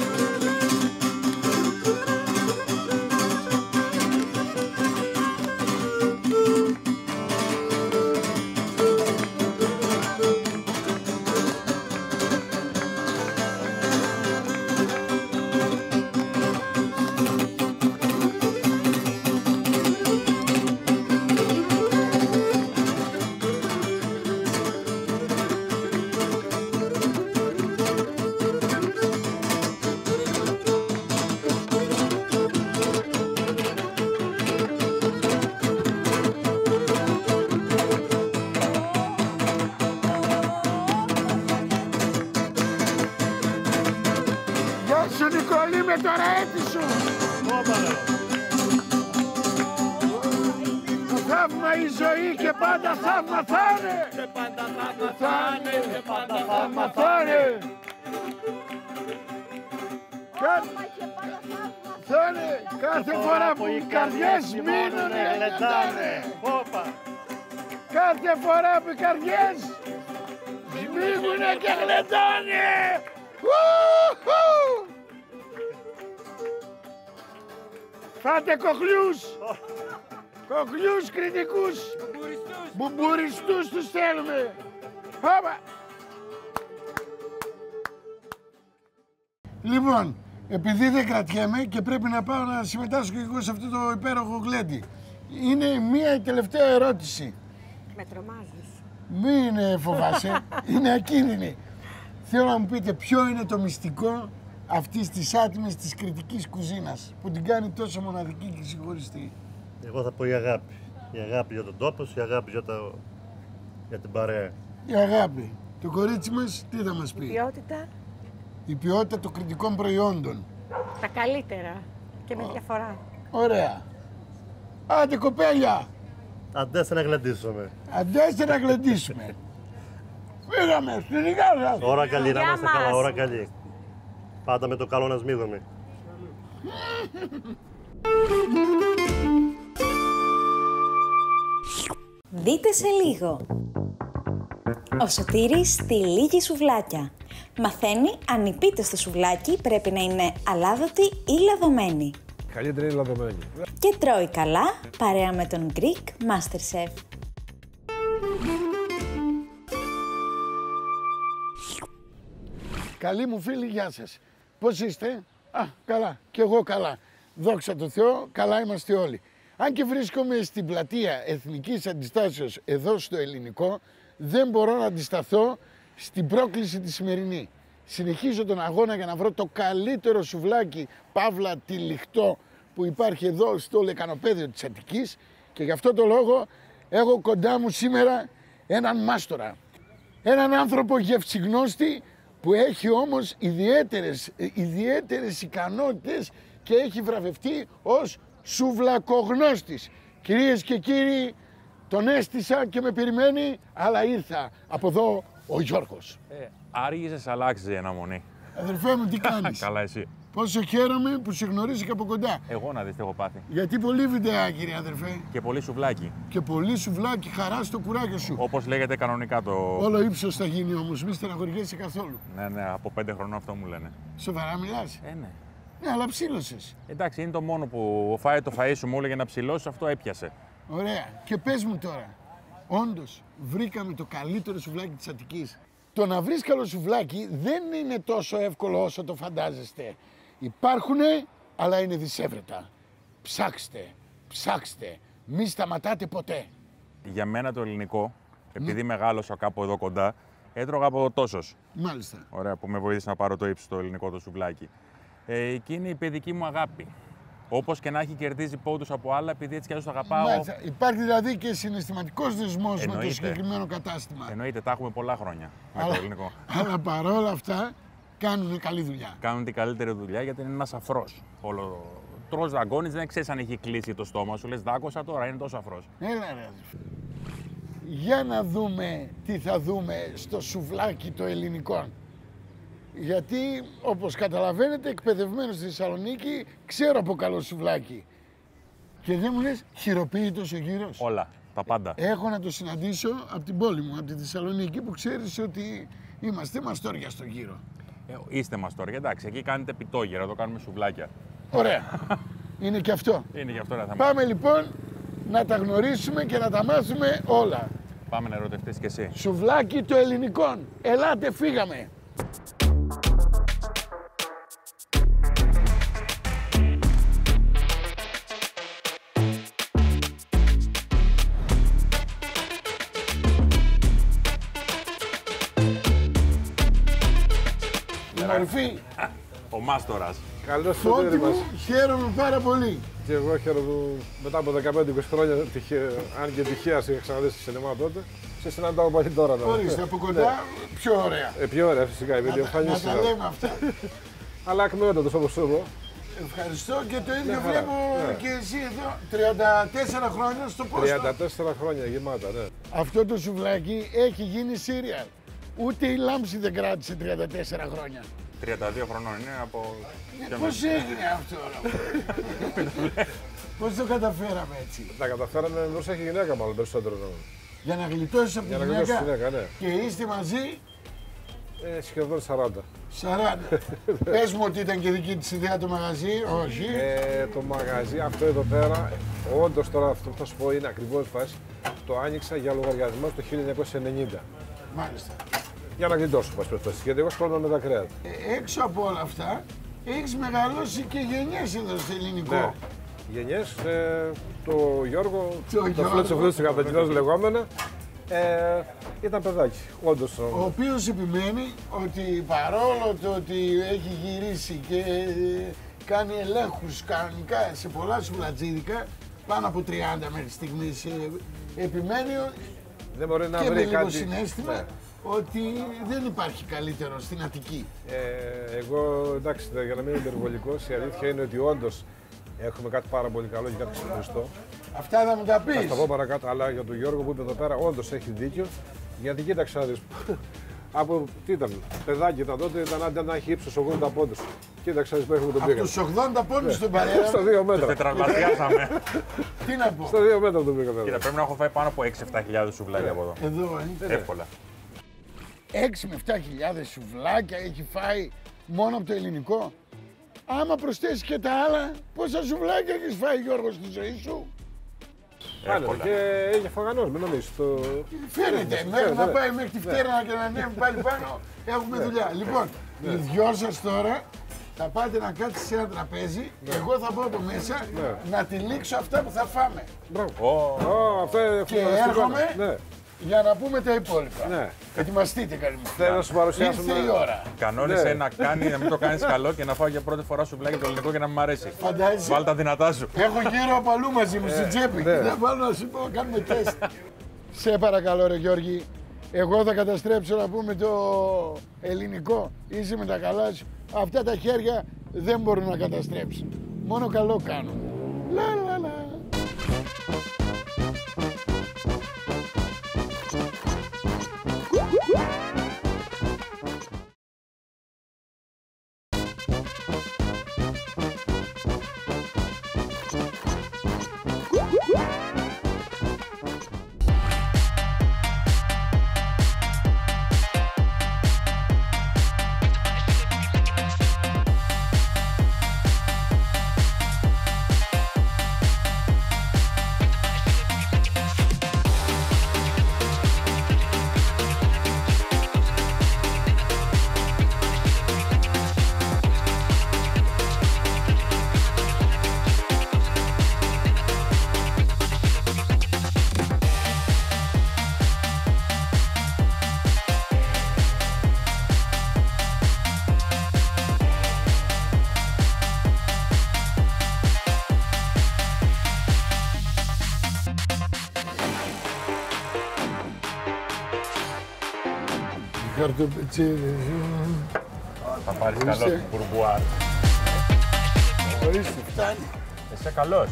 Γεια σου Νικολή με το ραέτη σου. Το θαύμα η ζωή και πάντα θαύμα θα είναι.
Και πάντα θαύμα θα είναι, και πάντα θαύμα θα
Θαύμα
είναι.
θα είναι. Κάθε φορά που οι καρδιές μείνουνε γλεντάνε.
Όπα.
Κάθε φορά που οι καρδιές σμίγουνε και γλεντάνε. Ουουχου! Φάτε κοχλιούς. Κοχλιούς κριτικούς. Μπουμπουριστούς τους θέλουμε. Όπα. Λοιπόν, επειδή δεν κρατιέμαι και πρέπει να πάω να συμμετάσχω και εγώ σε αυτό το υπέροχο γλέντι. Είναι μία η τελευταία ερώτηση.
Με τρομάζεις.
Μην φοβάσαι, είναι ακίνδυνη. Θέλω να μου πείτε ποιο είναι το μυστικό αυτής της άτιμης της κριτικής κουζίνας που την κάνει τόσο μοναδική και ξεχωριστή.
Εγώ θα πω η αγάπη. Η αγάπη για τον τόπο, η αγάπη για, το... για την παρέα.
Η αγάπη. Το κορίτσι μας τι θα μας πει?
Ποιότητα,
Η ποιότητα των κριτικών προϊόντων.
τα καλύτερα και με διαφορά.
Ωραία. Άντε κοπέλια,
Αντέστε να γλεντήσουμε.
αντέστε να γλεντήσουμε. Φύγαμε, στην υγεία σας.
Ώρα καλή, να
Γεια
είμαστε
μας.
καλά, ώρα καλή. Πάντα με το καλό να σμίγουμε.
Δείτε σε λίγο. Ο Σωτήρης τυλίγει σουβλάκια. Μαθαίνει αν η πίτα στο σουβλάκι πρέπει να είναι αλάδοτη ή λαδωμένη.
Καλύτερη είναι λαδωμένη.
Και τρώει καλά παρέα με τον Greek Masterchef.
Καλή μου φίλη, γεια σας. Πώς είστε? Α, καλά. Κι εγώ καλά. Δόξα τω Θεώ, καλά είμαστε όλοι. Αν και βρίσκομαι στην πλατεία Εθνικής Αντιστάσεως εδώ στο Ελληνικό, δεν μπορώ να αντισταθώ στην πρόκληση τη σημερινή. Συνεχίζω τον αγώνα για να βρω το καλύτερο σουβλάκι, παύλα τυλιχτό, που υπάρχει εδώ στο λεκανοπέδιο της Αττικής και γι' αυτό το λόγο έχω κοντά μου σήμερα έναν μάστορα. Έναν άνθρωπο γευσιγνώστη που έχει όμως ιδιαίτερες, ιδιαίτερες ικανότητες και έχει βραβευτεί ως σουβλακογνώστης. Κυρίες και κύριοι, τον έστησα και με περιμένει, αλλά ήρθα. Από εδώ ο Γιώργος.
Ε, άργησες, αλλάξεις η αναμονή.
Αδερφέ μου, τι κάνεις?
Καλά εσύ.
Πόσο χαίρομαι που σε γνωρίζω και από κοντά.
Εγώ να δεις τι έχω πάθει.
Γιατί πολύ βιντεάκι, κύριε αδερφέ.
Και πολύ σουβλάκι.
Και πολύ σουβλάκι, χαρά στο κουράγιο σου.
Όπως λέγεται κανονικά το...
Όλο ύψος θα γίνει όμως, μη στεναχωριέσαι καθόλου.
Ναι, ναι, από πέντε χρονών αυτό μου λένε.
Σοβαρά μιλάς?
Ε, ναι.
Ναι, αλλά ψήλωσες.
Εντάξει, είναι το μόνο που φάει το φαΐ σου μου έλεγε να ψηλώσει, αυτό έπιασε.
Ωραία. Και πες μου τώρα, όντως βρήκαμε το καλύτερο σουβλάκι της Αττικής. Το να βρεις καλό σουβλάκι δεν είναι τόσο εύκολο όσο το φαντάζεστε. Υπάρχουνε, αλλά είναι δυσέβρετα. Ψάξτε, ψάξτε, μη σταματάτε ποτέ.
Για μένα το ελληνικό, επειδή μεγάλωσα κάπου εδώ κοντά, έτρωγα από τόσος.
Μάλιστα.
Ωραία, που με βοήθησε να πάρω το ύψος στο ελληνικό το σουβλάκι. Ε, εκεί είναι η παιδική μου αγάπη. Όπως και να έχει κερδίζει πόντους από άλλα, επειδή έτσι κι αλλιώς το αγαπάω.
Μάλιστα. Υπάρχει δηλαδή και συναισθηματικός δεσμός με το
Εννοείται.
συγκεκριμένο κατάστημα.
Εννοείται, τα έχουμε πολλά χρόνια με
Αλλά,
το ελληνικό.
αλλά παρόλα αυτά, κάνουν καλή δουλειά.
Κάνουν την καλύτερη δουλειά γιατί είναι ένας αφρός. Όλο... Τρως δαγκώνεις, δεν ξέρεις αν έχει κλείσει το στόμα σου. Λες δάγκωσα τώρα, είναι τόσο αφρός.
Έλα ρε. Για να δούμε τι θα δούμε στο σουβλάκι το ελληνικό. Γιατί, όπως καταλαβαίνετε, εκπαιδευμένος στη Θεσσαλονίκη, ξέρω από καλό σουβλάκι. Και δεν μου λες χειροποίητος ο γύρος.
Όλα, τα πάντα.
Έχω να το συναντήσω από την πόλη μου, από τη Θεσσαλονίκη, που ξέρεις ότι είμαστε μαστόρια στο γύρο.
Ε, είστε μαστόρια, εντάξει, εκεί κάνετε πιτόγερα, εδώ κάνουμε σουβλάκια.
Ωραία. Είναι και αυτό.
Είναι γι' αυτό ένα θέμα.
Πάμε λοιπόν να τα γνωρίσουμε και να τα μάθουμε όλα.
Πάμε να ερωτευτείς κι εσύ.
Σουβλάκι το ελληνικό. Ελάτε, φύγαμε. Η μορφή.
Ο μάστορας.
Καλώς
Φώτη
ήρθατε
μου,
μας.
χαίρομαι πάρα πολύ.
Και εγώ χαίρομαι μετά από δεκαπέντε είκοσι χρόνια, τυχαία, αν και τυχαία σε είχα ξαναδεί στη σινεμά τότε, σε συναντάω πάλι τώρα. Ναι.
Ορίστε, από κοντά πιο ωραία.
Ε, πιο ωραία φυσικά, η
Να, τα-
βιντεοφάνηση.
να τα λέμε αυτά.
Αλλά ακμεότατος όπως εγώ.
Ευχαριστώ και το ίδιο
Μια χαρά.
βλέπω
Ναι.
και εσύ εδώ, τριάντα τέσσερα χρόνια στο πόστο.
τριάντα τέσσερα χρόνια γεμάτα, ναι.
Αυτό το σουβλάκι έχει γίνει σύριαλ. Ούτε η λάμψη δεν κράτησε τριάντα τέσσερα χρόνια.
τριάντα δύο χρονών είναι από... πιο
Πώς
μέσα.
έγινε αυτό, ρε? Πώς το καταφέραμε έτσι?
Τα καταφέραμε, όμως έχει γυναίκα μάλλον περισσότερο. Ναι.
Για να γλιτώσεις από τη
Για να γλιτώσεις
γυναίκα
τη γυναίκα, ναι.
και είστε μαζί
Ε, σχεδόν σαράντα.
σαράντα. Πες μου ότι ήταν και δική της ιδέα το μαγαζί, όχι.
Ε, το μαγαζί αυτό εδώ πέρα, όντως τώρα αυτό που θα σου πω είναι ακριβώς φάση, το άνοιξα για λογαριασμό το χίλια εννιακόσια ενενήντα.
Μάλιστα.
Για να γλιτώσω, πας περιπτώσει. Γιατί εγώ ασχολούμαι με τα κρέατα.
Ε, έξω από όλα αυτά, έχεις μεγαλώσει και γενιές εδώ στο ελληνικό.
Ναι. Γενιές, ε, το Γιώργο,
Το
το
Γιώργο.
Φλέτσο Φλέτσο Καπετινός λεγόμενα, ε, ήταν παιδάκι, όντως.
Ο οποίος επιμένει ότι παρόλο το ότι έχει γυρίσει και ε, κάνει ελέγχους κανονικά σε πολλά σουβλατζίδικα, πάνω από τριάντα μέχρι στιγμής, ε, επιμένει
Δεν μπορεί να
και με
βρει
λίγο
κάτι.
συναίσθημα
Ναι.
ότι δεν υπάρχει καλύτερο στην Αττική.
Ε, εγώ, εντάξει, για να μην είμαι υπερβολικός, η αλήθεια είναι ότι όντως έχουμε κάτι πάρα πολύ καλό και κάτι ξεχωριστό.
Αυτά θα μου τα
Θα
πεις.
τα πω παρακάτω, αλλά για τον Γιώργο που είπε εδώ πέρα, όντως έχει δίκιο. Γιατί κοίταξε να δεις. Από τι ήταν, παιδάκι ήταν τότε, ήταν άντε να έχει ύψος ογδόντα πόντους. Κοίταξε να δεις μέχρι που τον
Από
πήγαμε.
τους ογδόντα πόντους στον
Στο
παρέα,
δύο μέτρα.
Τετραπλασιάσαμε.
τι να πω.
Στο δύο μέτρα τον πήγαμε.
Κοίτα, πρέπει να έχω φάει πάνω από έξι επτά χιλιάδες σουβλάκια από εδώ.
Εδώ, ε.
Εύκολα.
έξι με επτά χιλιάδες σουβλάκια έχει φάει μόνο από το ελληνικό. Άμα προσθέσεις και τα άλλα, πόσα σουβλάκια έχεις φάει, Γιώργο, στη ζωή σου?
Πάνε,
Εύκολα.
και είχε φαγανός, μην νομίζεις. Το...
Φαίνεται, μέχρι να πάει μέχρι τη φτέρνα και να ανέβει πάλι πάνω, έχουμε δουλειά. Λοιπόν, οι δυο σας τώρα θα πάτε να κάτσετε σε ένα τραπέζι, εγώ θα πάω από μέσα να τυλίξω αυτά που θα φάμε.
Μπράβο.
Ω,
Ω, αυτό είναι
Και
φανταστικό.
έρχομαι
Ναι,
για να πούμε τα υπόλοιπα.
ναι.
Ετοιμαστείτε καλή μου.
Θέλω να σου παρουσιάσουμε.
Ήρθε η ώρα.
κανόνισε
Ναι.
να, κάνει, να μην το κάνεις καλό και να φάω για πρώτη φορά σουβλάκι το ελληνικό και να μην μ' αρέσει.
Φαντάζεσαι.
Βάλ τα δυνατά σου.
Έχω γύρω από αλλού μαζί μου στην τσέπη.
ναι.
Δεν βάλω να σου πω, κάνουμε τεστ. Σε παρακαλώ ρε Γιώργη, εγώ θα καταστρέψω να πούμε το ελληνικό. Είσαι με τα καλά σου. Αυτά τα χέρια δεν μπορούν να καταστρέψουν. Μόνο καλό κάνουν. Λα λα λα. Καρτοπετσίδες.
Θα πάρεις
Ορίστε.
καλό μπουρμπουάρ.
Ορίστε, φτάνει.
Είσαι καλός.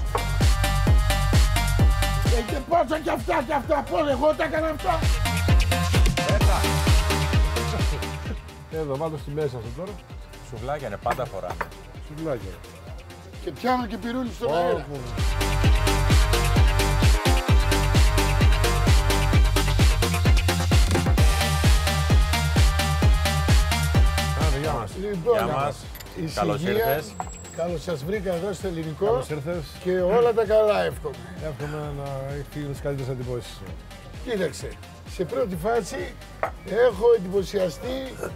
Ε, και πόσα κι αυτά κι αυτά, πώς εγώ τα έκανα αυτά.
Εδώ, βάλω στη μέσα αυτό τώρα.
Σουβλάκια είναι, πάντα φοράμε.
Σουβλάκια.
Και πιάνω και πυρούλι στον αέρα.
Άντε, γεια μας.
Λοιπόν,
Γεια μας.
ησυχία.
Καλώς ήρθες.
Καλώς σας βρήκα εδώ στο ελληνικό.
Καλώς ήρθες.
Και όλα τα καλά εύχομαι.
Εύχομαι να έχει τις καλύτερες εντυπώσεις.
Κοίταξε, σε πρώτη φάση έχω εντυπωσιαστεί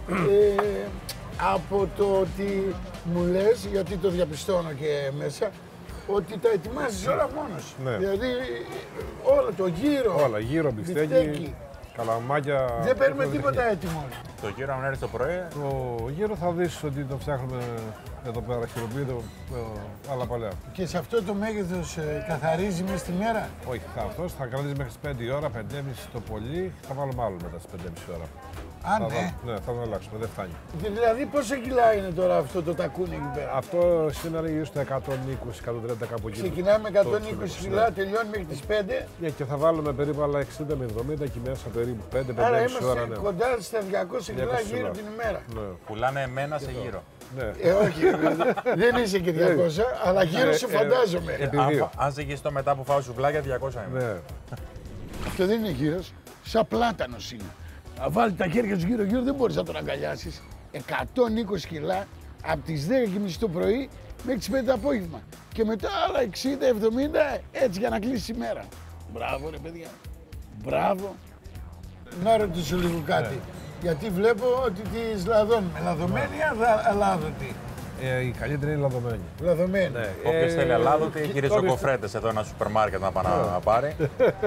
ε, από το ότι μου λες, γιατί το διαπιστώνω και μέσα, ότι τα ετοιμάζεις όλα μόνος.
Ναι.
Δηλαδή όλο το γύρο,
Όλα, γύρω μπιφτέκι,
μπιφτέκι.
καλαμάκια.
Δεν παίρνουμε
αυτό
τίποτα
δείχνει.
έτοιμο.
Το γύρο, αν έρθει το πρωί,
Το γύρο θα δεις ότι το φτιάχνουμε εδώ πέρα χειροποίητο, ε, άλλα παλιά.
Και σε αυτό το μέγεθος ε, καθαρίζει μέσα στη μέρα.
Όχι, θα αυτός θα κρατήσει μέχρι τις πέντε η ώρα, πέντε και μισή το πολύ, θα βάλουμε άλλο μετά στις πέντε και μισή ώρα.
Α,
Θα
ναι.
βάλουμε- ναι, θα τον αλλάξουμε, δεν φτάνει.
Δηλαδή πόσα κιλά είναι τώρα αυτό το τακούνι εκεί πέρα.
Αυτό σήμερα γύρω στα εκατόν είκοσι με εκατόν τριάντα κάπου εκεί.
Ξεκινάμε με εκατόν είκοσι
Το-
κιλά, τελειώνει μέχρι τις πέντε.
Ναι, και θα βάλουμε περίπου άλλα εξήντα με εβδομήντα εκεί μέσα περίπου πέντε με
Άρα
πέντε και μισή ώρα.
είμαστε
Ναι.
κοντά στα διακόσια κιλά
διακόσια
γύρω
κιλά.
την ημέρα.
Ναι.
πουλάνε εμένα σε γύρο.
Ναι.
Ε, όχι, δεν είσαι και διακόσια, αλλά γύρω σου
Ε, ε,
φαντάζομαι.
επί
Αν,
δύο.
φα- αν ζυγιστώ μετά που φάω σουβλάκια, διακόσια είμαι.
Ναι.
Αυτό δεν είναι γύρος, σαν πλάτανος είναι. Να βάλει τα χέρια σου γύρω-γύρω δεν μπορείς να τον αγκαλιάσεις. εκατόν είκοσι κιλά από τις δέκα και μισή το πρωί μέχρι τις πέντε το απόγευμα. Και μετά άλλα εξήντα εβδομήντα έτσι για να κλείσει η μέρα. Μπράβο ρε παιδιά. Μπράβο. Να ρωτήσω λίγο κάτι. Γιατί βλέπω ότι τις λαδώνουμε. Λαδωμένη ή αδα- αλάδοτη.
Ε, η καλύτερη είναι λαδωμένη.
Λαδωμένη.
Ναι.
Όποιος
Ε,
θέλει αλάδοτη, έχει
και
ριζοκοφρέτες εδώ ένα σούπερ μάρκετ να πάει να πάρει.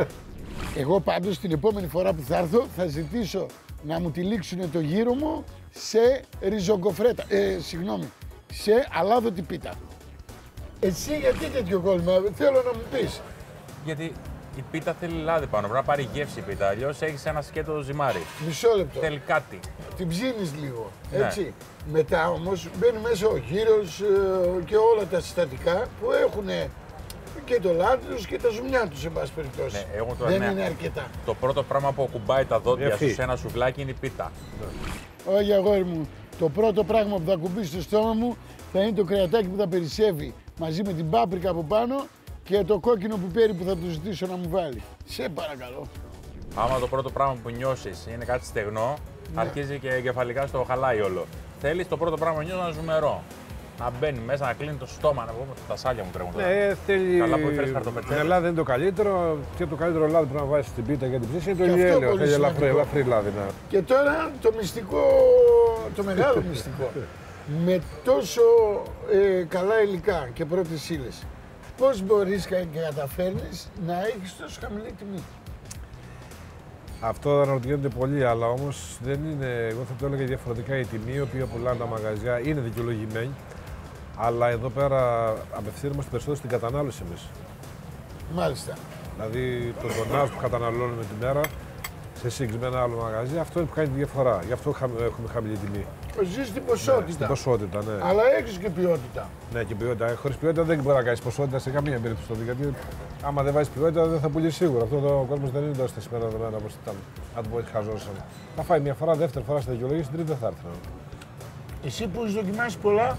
Εγώ πάντως την επόμενη φορά που θα έρθω θα ζητήσω να μου τυλίξουν το γύρο μου σε ριζογκοφρέτα. Ε, συγγνώμη, σε αλάδοτη πίτα. Εσύ γιατί τέτοιο κόλμα, θέλω να μου πεις.
Γιατί η πίτα θέλει λάδι πάνω, πρέπει να πάρει γεύση η πίτα. Αλλιώς έχεις ένα σκέτο ζυμάρι.
Μισό λεπτό.
Θέλει κάτι.
Την ψήνεις λίγο,
Ναι.
έτσι. Μετά όμως μπαίνει μέσα ο γύρος ε, και όλα τα συστατικά που έχουν και το λάδι τους και τα ζουμιά τους, σε πάση περιπτώσει.
Ναι, εγώ τώρα,
Δεν
ναι.
είναι αρκετά.
Το πρώτο πράγμα που ακουμπάει τα δόντια
Ευχή.
σου σε ένα σουβλάκι είναι η πίτα.
Όχι αγόρι μου, το πρώτο πράγμα που θα κουμπίσει στο στόμα μου θα είναι το κρεατάκι που θα περισσεύει μαζί με την πάπρικα από πάνω και το κόκκινο πιπέρι που θα του ζητήσω να μου βάλει. Σε παρακαλώ.
Άμα το πρώτο πράγμα που νιώσεις είναι κάτι στεγνό,
Ναι.
αρχίζει και εγκεφαλικά στο χαλάει όλο. Θέλεις το πρώτο πράγμα που νιώσεις να ζουμερό. Να μπαίνει μέσα, να κλείνει το στόμα, να πούμε τα σάλια μου τρέχουν τώρα.
Ναι, θέλει.
Καλά που έφερες χαρτοπετσέτα.
Η Ελλάδα είναι το καλύτερο και το καλύτερο λάδι που πρέπει να βάζει στην πίτα για την ψήση είναι το
Και αυτό
ηλιέλαιο.
πολύ
Θέλει ελαφρύ,
σημαντικό.
ελαφρύ λάδι. Ναι.
Και τώρα το μυστικό, το μεγάλο μυστικό. Με τόσο ε, καλά υλικά και πρώτες ύλες, πώς μπορείς και καταφέρνεις να έχεις τόσο χαμηλή τιμή.
Αυτό αναρωτιόνται πολλοί, αλλά όμω δεν είναι. Εγώ θα το έλεγα διαφορετικά η τιμή, η οποία πουλάνε τα μαγαζιά είναι δικαιολογημένη. Αλλά εδώ πέρα απευθύνομαστε περισσότερο στην κατανάλωση εμείς.
Μάλιστα.
Δηλαδή το τονάζ που καταναλώνουμε τη μέρα σε σύγκριση με ένα άλλο μαγαζί, αυτό είναι που κάνει τη διαφορά. Γι' αυτό χαμ- έχουμε χαμηλή τιμή.
Ζεις την ποσότητα,
Στην ποσότητα, ναι.
αλλά έχεις και ποιότητα.
Ναι, και ποιότητα. Χωρί ποιότητα δεν μπορεί να κάνει ποσότητα σε καμία περίπτωση. Γιατί άμα δεν βάζει ποιότητα δεν θα πουλήσει σίγουρα. Αυτό το κόσμο δεν είναι τόσο στεσμένο δεδομένα όπω ήταν. Αν το πω έτσι, χαζόσαμε. Θα φάει μια φορά, δεύτερη φορά στη δικαιολογία, στην τρίτη δεν θα έρθει.
Εσύ που έχεις δοκιμάσει πολλά,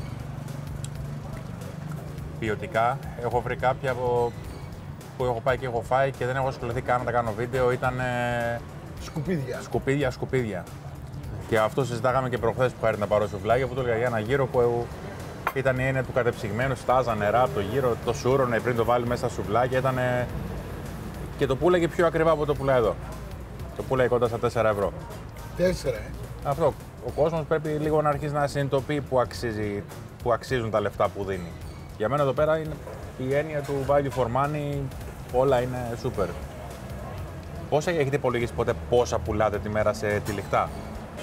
Ποιοτικά έχω βρει κάποια από... που έχω πάει και έχω φάει και δεν έχω ασχοληθεί καν να τα κάνω βίντεο. Ήταν ε,
σκουπίδια.
σκουπίδια, σκουπίδια. Και αυτό συζητάγαμε και προχθές που χάρη να πάρω σουβλάκια που του έλεγα για ένα γύρο που ήταν η έννοια του κατεψυγμένου, στάζα νερά από το γύρο, το σούρωνε πριν το βάλει μέσα στα σουβλάκια. Ήταν, και το πουλάγε πιο ακριβά από το πουλάει εδώ. Το πουλάει κοντά στα τέσσερα ευρώ.
Τέσσερα, ε.
Αυτό. Ο κόσμος πρέπει λίγο να αρχίσει να συνειδητοποιεί που, αξίζει, που αξίζουν τα λεφτά που δίνει. Για μένα εδώ πέρα είναι η έννοια του value for money, όλα είναι super. Πόσα έχετε υπολογίσει ποτέ πόσα πουλάτε τη μέρα σε τυλιχτά?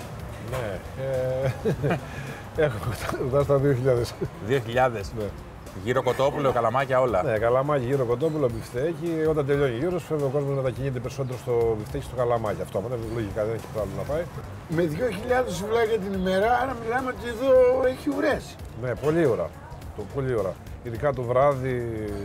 Ναι. Ε, έχω φτάσει στα δύο χιλιάδες.
δύο χιλιάδες.
Ναι.
Γύρο κοτόπουλο, καλαμάκια όλα.
Ναι, καλαμάκι, γύρο κοτόπουλο, μπιφτέκι. Όταν τελειώνει γύρω, φεύγει ο κόσμο μετακινείται περισσότερο στο μπιφτέκι, στο καλαμάκι. Αυτό είναι λογικά, δεν έχει άλλο να πάει.
Με δύο χιλιάδες σουβλάκια την ημέρα, άρα μιλάμε ότι εδώ έχει ουρές.
Ναι, πολλή ώρα. Το, πολλή ώρα. Ειδικά το βράδυ,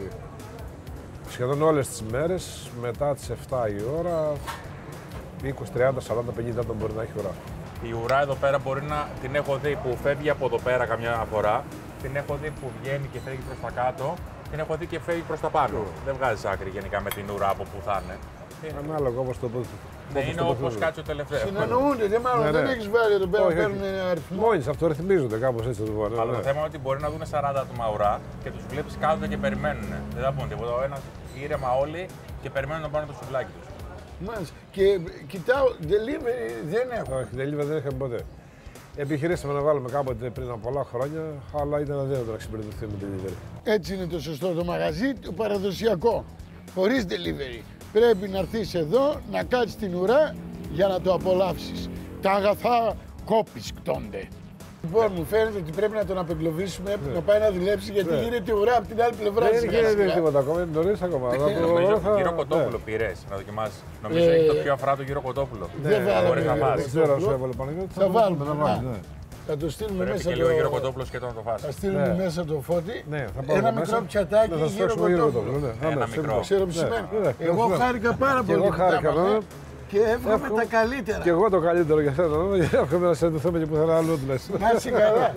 σχεδόν όλες τις μέρες, μετά τις εφτά η ώρα, είκοσι, τριάντα, σαράντα, πενήντα άτομα μπορεί να έχει ουρά.
Η ουρά εδώ πέρα μπορεί να την έχω δει που φεύγει από εδώ πέρα καμιά φορά. Την έχω δει που βγαίνει και φεύγει προς τα κάτω. Την έχω δει και φεύγει προς τα πάνω. Mm. Δεν βγάζεις άκρη γενικά με την ουρά από που θα είναι.
Ανάλογα όπως το πω.
Ναι, είναι όπως κάτσει ο τελευταίος.
Συνεννοούνται, δεν μάλλον
ναι,
δεν
ναι.
έχεις βάλει εδώ πέρα, παίρνουν αριθμό.
Μόλις αυτορυθμίζονται κάπως έτσι το πω.
Αλλά το θέμα είναι ότι μπορεί να δουν σαράντα άτομα ουρά και τους βλέπεις κάθονται και περιμένουν. Δεν θα πούν τίποτα. Ο ένας ήρεμα όλοι και περιμένουν να πάνε το σουβλάκι τους.
Μάλιστα. Και κοιτάω, delivery δεν έχω.
Όχι, delivery δεν είχαμε ποτέ. Επιχειρήσαμε να βάλουμε κάποτε πριν από πολλά χρόνια, αλλά ήταν αδύνατο να εξυπηρετηθούμε με delivery.
Έτσι είναι το σωστό το μαγαζί, το παραδοσιακό. Χωρίς delivery. Πρέπει να έρθεις εδώ, να κάτσεις την ουρά για να το απολαύσεις. Τα αγαθά κόπισκτώνται. Λοιπόν, μου φαίνεται ότι πρέπει να τον απεγκλωβίσουμε,
ναι.
να πάει να δουλέψει γιατί
ναι.
γίνεται ουρά από την άλλη πλευρά.
Δεν γίνεται τίποτα ακόμα, είναι νωρίς ακόμα.
Νομίζω το γύρο κοτόπουλο πήρες να δοκιμάσεις. Νομίζω έχει το πιο αφρά το γύρο κοτόπουλο.
Δεν βάλαμε.
Δεν ξέρω αν σου έβαλε Παναγιώτη.
Θα βάλουμε.
Ναι.
Θα το στείλουμε
Πρέπει
μέσα
και λίγο
το...
γύρο κοτόπουλο και να το φας.
Θα στείλουμε
Ναι.
μέσα το Φώτη.
Ναι, θα πάμε
ένα
μέσα.
μικρό πιατάκι
Ναι, θα
γύρο
φτιάξουμε γύρο
κοτόπουλο.
κοτόπουλο. Ναι.
Ένα
Ναι,
μικρό.
Ξεροψημένο.
Ναι, ναι,
Εγώ
ναι.
χάρηκα πάρα
Και
πολύ.
εγώ
που τα
χάρηκα,
είπαμε
ναι.
Και εύχομαι
Εύχομαι-
τα καλύτερα.
Και εγώ το καλύτερο για σένα. Εύχομαι να σε ενδυθούμε και πουθενά αλλού τουλάχιστον.
Να είσαι καλά.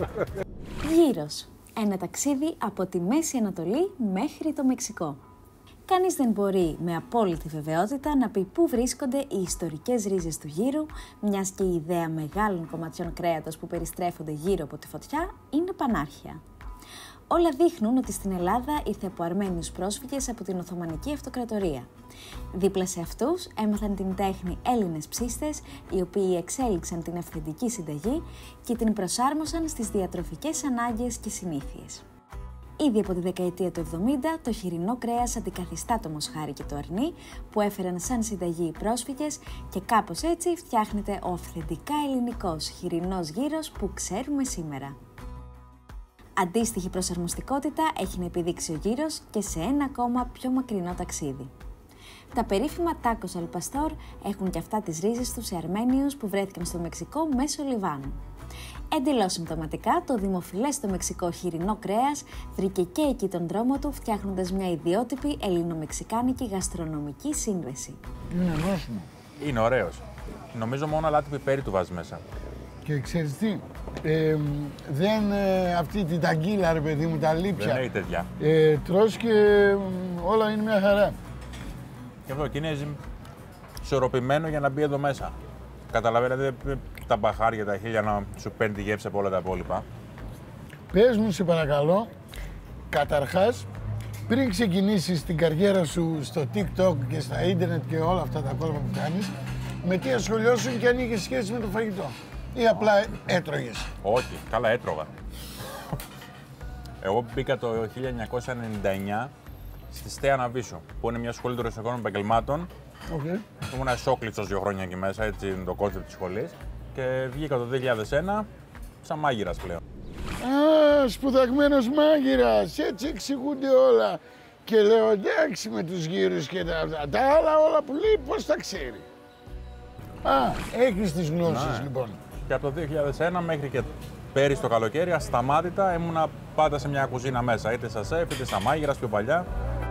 Γύρος. Ένα ταξίδι από τη Μέση Ανατολή μέχρι το Μεξικό. Κανείς δεν μπορεί με απόλυτη βεβαιότητα να πει πού βρίσκονται οι ιστορικές ρίζες του γύρου, μιας και η ιδέα μεγάλων κομματιών κρέατος που περιστρέφονται γύρω από τη φωτιά είναι πανάρχια. Όλα δείχνουν ότι στην Ελλάδα ήρθε από Αρμένιους πρόσφυγες από την Οθωμανική Αυτοκρατορία. Δίπλα σε αυτούς έμαθαν την τέχνη Έλληνες ψήστες, οι οποίοι εξέλιξαν την αυθεντική συνταγή και την προσάρμοσαν στις διατροφικές ανάγκες και συνήθειες. Ήδη από τη δεκαετία του εβδομήντα, το χοιρινό κρέας αντικαθιστά το μοσχάρι και το αρνί που έφεραν σαν συνταγή οι πρόσφυγες και κάπως έτσι φτιάχνεται ο αυθεντικά ελληνικός χοιρινός γύρος που ξέρουμε σήμερα. Αντίστοιχη προσαρμοστικότητα έχει να επιδείξει ο γύρος και σε ένα ακόμα πιο μακρινό ταξίδι. Τα περίφημα tacos al pastor έχουν και αυτά τις ρίζες τους σε Αρμένιους που βρέθηκαν στο Μεξικό μέσω Λιβάνου. Εντελώς συμπτωματικά, το δημοφιλές στο Μεξικό χοιρινό κρέας βρήκε και εκεί τον δρόμο του, φτιάχνοντας μια ιδιότυπη ελληνομεξικάνικη γαστρονομική σύνδεση.
Είναι νόσιμο.
Είναι ωραίος. Νομίζω μόνο αλάτι πιπέρι του βάζει μέσα.
Και ξέρεις τι, ε, δεν ε, αυτή την ταγκίλα ρε παιδί μου, τα λίπια.
Δεν έχει τέτοια.
Ε, τρως και ε, όλα είναι μια χαρά.
Και αυτό και είναι ισορροπημένο για να μπει εδώ μέσα. Καταλαβαίνετε τα μπαχάρια, τα χίλια να σου παίρνει τη γεύση από όλα τα υπόλοιπα.
Πες μου σε παρακαλώ, καταρχάς, πριν ξεκινήσεις την καριέρα σου στο TikTok και στα ίντερνετ και όλα αυτά τα κόλπα που κάνεις, με τι ασχολιώσουν και αν είχες σχέση με το φαγητό ή απλά έτρωγες?
Όχι, καλά έτρωγα. Εγώ μπήκα το χίλια εννιακόσια ενενήντα εννιά στη Στέα Ναβίσου, που είναι μια σχολή τουριστικών επαγγελμάτων.
Okay.
Ήμουν εσόκλητος δύο χρόνια εκεί μέσα, έτσι είναι το κόνσεπτ της σχολής. Και βγήκα το δύο χιλιάδες ένα σαν μάγειρας πλέον.
Α, σπουδαγμένος μάγειρας, έτσι εξηγούνται όλα. Και λέω εντάξει με τους γύρους και τα, τα άλλα όλα που λέει πώς τα ξέρει. Α, έχεις τις γνώσεις
Ναι.
λοιπόν.
Και από το δύο χιλιάδες ένα μέχρι και πέρυσι το καλοκαίρι, ασταμάτητα ήμουνα πάντα σε μια κουζίνα μέσα, είτε σαν σεφ, είτε σαν μάγειρας πιο παλιά.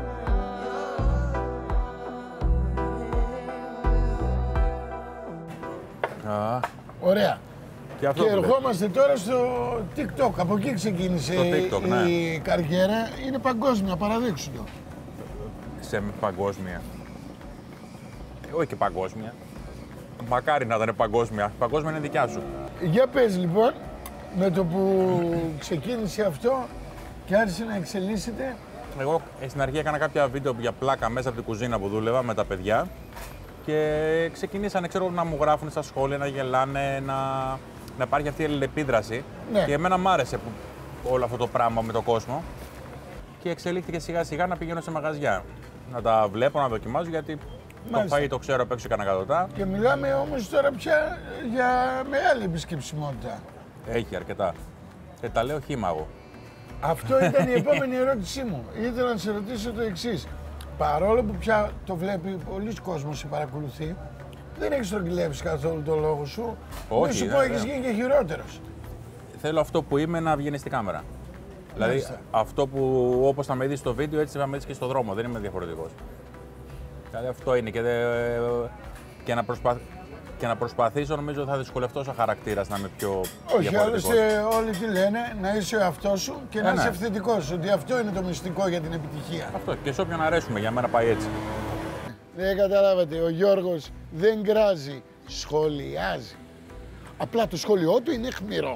Α,
Ωραία.
και αυτό
Και
που λέει.
ερχόμαστε τώρα στο TikTok. Από εκεί ξεκίνησε
Στο TikTok,
η
ναι.
καριέρα. Είναι παγκόσμια, παραδείξου το.
Σε παγκόσμια. Ε, όχι και παγκόσμια. Μακάρι να ήταν παγκόσμια. Παγκόσμια είναι δικιά σου.
Για πες λοιπόν, με το που ξεκίνησε αυτό και άρχισε να εξελίσσεται.
Εγώ ε, στην αρχή έκανα κάποια βίντεο για πλάκα μέσα από την κουζίνα που δούλευα με τα παιδιά και ξεκινήσανε ξέρω, να μου γράφουν στα σχόλια, να γελάνε, να, να υπάρχει αυτή η αλληλεπίδραση.
Ναι.
Και εμένα μ' άρεσε που, όλο αυτό το πράγμα με τον κόσμο και εξελίχθηκε σιγά σιγά να πηγαίνω σε μαγαζιά. Να τα βλέπω, να δοκιμάζω γιατί
Μάλιστα.
το φαΐ το ξέρω απ' έξω κανένα εκατοτά.
Και μιλάμε όμως τώρα πια για μεγάλη επισκεψιμότητα.
Έχει αρκετά. Και τα λέω χύμαγο.
Αυτό ήταν η επόμενη ερώτησή μου. Ήθελα να σε ρωτήσω το εξής. Παρόλο που πια το βλέπει πολλοί κόσμος σε παρακολουθεί, δεν έχεις τρογγυλεύσει καθόλου το λόγο σου.
Όχι,
να σου
ναι,
πω,
ναι.
έχεις γίνει και χειρότερος.
Θέλω αυτό που είμαι να βγαίνει στην κάμερα. Δηλαδή,
Μάλιστα.
αυτό που όπως θα με δεις στο βίντεο, έτσι θα με δεις και στο δρόμο. Δεν είμαι διαφορετικός. Δηλαδή, αυτό είναι και, δε, και, να προσπαθ... και να προσπαθήσω, νομίζω θα δυσκολευτώ σαν χαρακτήρας να είμαι πιο
Όχι,
διαφορετικός.
άλλωστε όλοι τι λένε, να είσαι ο εαυτός σου και να
Ε,
είσαι
ναι.
ευθετικός, ότι αυτό είναι το μυστικό για την επιτυχία.
Αυτό και σε όποιον αρέσουμε, για μένα πάει έτσι.
Δεν καταλάβατε, ο Γιώργος δεν γκράζει, σχολιάζει. Απλά το σχόλιο του είναι αιχμηρό.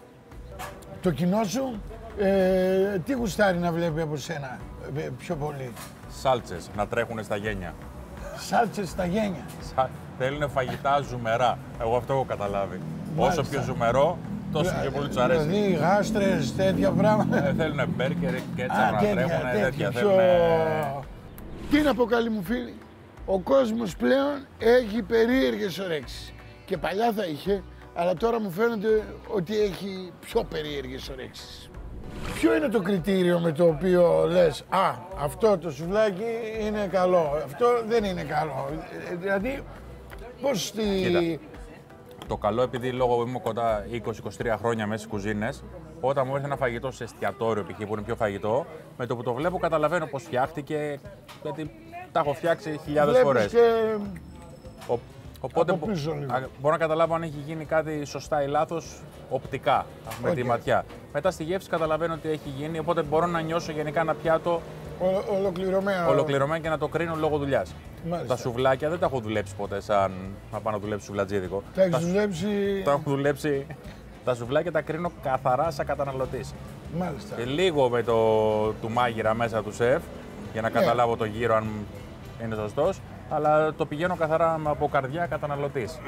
Το κοινό σου, ε, τι γουστάρει να βλέπει από σένα ε, πιο πολύ?
Σάλτσες να τρέχουν στα γένια.
Σάλτσες στα γένια.
Σα... Θέλουν φαγητά ζουμερά. Εγώ αυτό έχω καταλάβει.
Μάλιστα.
Όσο πιο ζουμερό, τόσο πιο πολύ τους αρέσει.
Δηλαδή γάστρες, τέτοια πράγματα.
Ε, θέλουν μπέρκερ, κέτσα
Α,
να
τέτοια,
τρέχουν,
τέτοια,
τέτοια.
πιο...
Θέλουν...
Τι να πω, καλοί μου φίλοι, ο κόσμος πλέον έχει περίεργες ωρέξεις. Και παλιά θα είχε, αλλά τώρα μου φαίνεται ότι έχει πιο περίεργες ωρέξεις. Ποιο είναι το κριτήριο με το οποίο λες, α, αυτό το σουβλάκι είναι καλό, αυτό δεν είναι καλό? Ε, Δηλαδή, πώς στη...
Κοίτα. Το καλό, επειδή λόγω είμαι κοντά είκοσι με είκοσι τρία χρόνια μέσα στις κουζίνες, όταν μου έρθει ένα φαγητό σε εστιατόριο π.χ. που είναι πιο φαγητό, με το που το βλέπω καταλαβαίνω πώς φτιάχτηκε, γιατί τα έχω φτιάξει χιλιάδες
Βλέπεις
φορές.
και...
Ο, οπότε
από πίσω λίγο.
α, μπορώ να καταλάβω αν έχει γίνει κάτι σωστά ή λάθος οπτικά, με τη
Οκ.
ματιά. Μετά στη γεύση καταλαβαίνω τι έχει γίνει, οπότε μπορώ να νιώσω γενικά ένα πιάτο
Ο, ολοκληρωμένο.
ολοκληρωμένο και να το κρίνω λόγω δουλειάς.
Μάλιστα.
Τα σουβλάκια δεν τα έχω δουλέψει ποτέ σαν να πάω να δουλέψω σουβλατζίδικο.
Τα έχεις
Τα-
δουλέψει...
Τα έχω δουλέψει. Τα σουβλάκια τα κρίνω καθαρά σαν καταναλωτής.
Μάλιστα.
Και λίγο με το του μάγειρα μέσα του σεφ για να
Ναι.
καταλάβω το γύρο αν είναι σωστός, αλλά το πηγαίνω καθαρά από καρδιά καταναλωτής.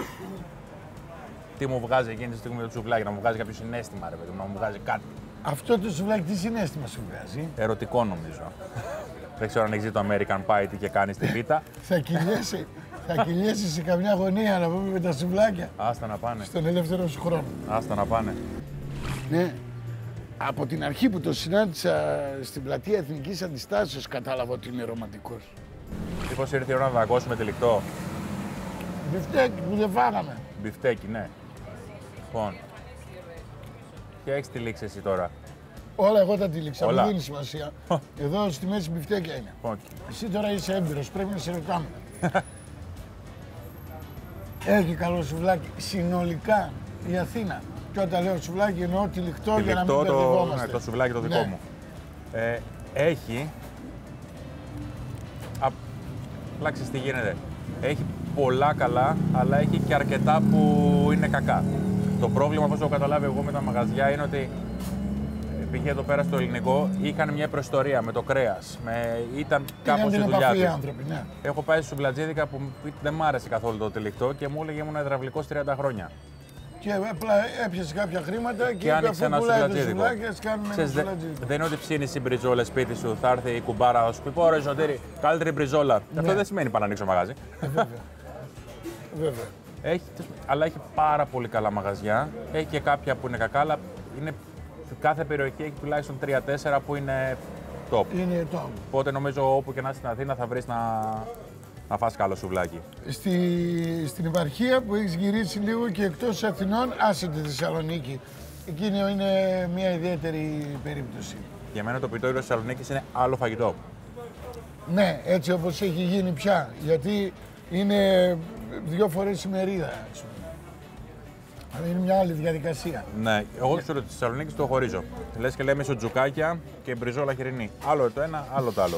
Τι μου βγάζει εκείνη τη στιγμή το σουβλάκι, να μου βγάζει κάποιο συναίσθημα, ρε παιδί μου, να μου βγάζει κάτι.
Αυτό το σουβλάκι τι συναίσθημα σου βγάζει?
Ερωτικό νομίζω. Δεν ξέρω αν έχει δει το American Pie τι και κάνει στην πίτα.
Θα κυλιέσαι, θα κυλιέσαι σε καμιά γωνία να πούμε με τα σουβλάκια
Άστα να πάνε.
στον ελεύθερο σου χρόνο.
Άστα να πάνε.
Ναι. Από την αρχή που το συνάντησα στην πλατεία Εθνικής Αντιστάσεως κατάλαβα ότι είναι ρομαντικός.
Μήπως ήρθε η ώρα να δαγκώσουμε τυλικτό.
Μπιφτέκι που δεν φάγαμε.
Μπιφτέκι, ναι. Λοιπόν. Και έχεις τυλίξει εσύ τώρα.
Όλα εγώ τα τυλίξα,
Όλα.
δεν δίνει σημασία. Εδώ στη μέση μπιφτέκια είναι.
Λοιπόν,
Εσύ τώρα είσαι έμπειρος, πρέπει να σε ρωτάμε. Έχει καλό σουβλάκι συνολικά η Αθήνα. Και όταν λέω σουβλάκι εννοώ τυλιχτό για να μην
τυλικτό, το,
μπερδευόμαστε.
ναι, το σουβλάκι το δικό
Ναι.
μου. Ε, έχει. Απλά ξέρεις τι γίνεται. Έχει πολλά καλά, αλλά έχει και αρκετά που είναι κακά. Το πρόβλημα, όπως έχω καταλάβει εγώ με τα μαγαζιά, είναι ότι ε, π.χ. εδώ πέρα στο ελληνικό είχαν μια προϊστορία με το κρέας. Με, ήταν κάπως
Είχαν
η
την
δουλειά
επαφή οι
τους.
άνθρωποι, ναι.
Έχω πάει στο σουβλατζίδικα που μου- δεν μ' άρεσε καθόλου το τυλιχτό και μου έλεγε ήμουν υδραυλικός τριάντα χρόνια.
Και απλά έπιασε κάποια χρήματα και,
Και
είπε,
άνοιξε
αφού
ένα
πουλάει το
σουβλατζίδικο.
σουβλάκι, ας κάνουμε ένα
Ξέρεις, δε-
σουβλατζίδικο.
δεν είναι ότι ψήνεις η μπριζόλα σπίτι σου, θα έρθει η κουμπάρα να σου πει: Πω ρε Ζωτήρη, καλύτερη μπριζόλα. Αυτό δεν σημαίνει πάνω να ανοίξω μαγάζι.
Βέβαια.
Έχει, αλλά έχει πάρα πολύ καλά μαγαζιά. Έχει και κάποια που είναι κακά, αλλά είναι, κάθε περιοχή έχει τουλάχιστον τρία τέσσερα που είναι top.
Είναι το.
Οπότε νομίζω όπου και να είσαι στην Αθήνα θα βρεις να, να φας καλό σουβλάκι.
Στη, στην επαρχία που έχεις γυρίσει λίγο και εκτός Αθηνών, άσε τη Θεσσαλονίκη. Εκείνη είναι μια ιδιαίτερη περίπτωση.
Για μένα το πιτόγυρο της Θεσσαλονίκης είναι άλλο φαγητό.
Ναι, έτσι όπως έχει γίνει πια. Γιατί είναι δύο φορές ημερίδα, ας πούμε. Αλλά είναι μια άλλη διαδικασία.
Ναι, εγώ του τη Θεσσαλονίκη το χωρίζω. Λες και λέμε σουτζουκάκια και μπριζόλα χοιρινή. Άλλο το ένα, άλλο το άλλο.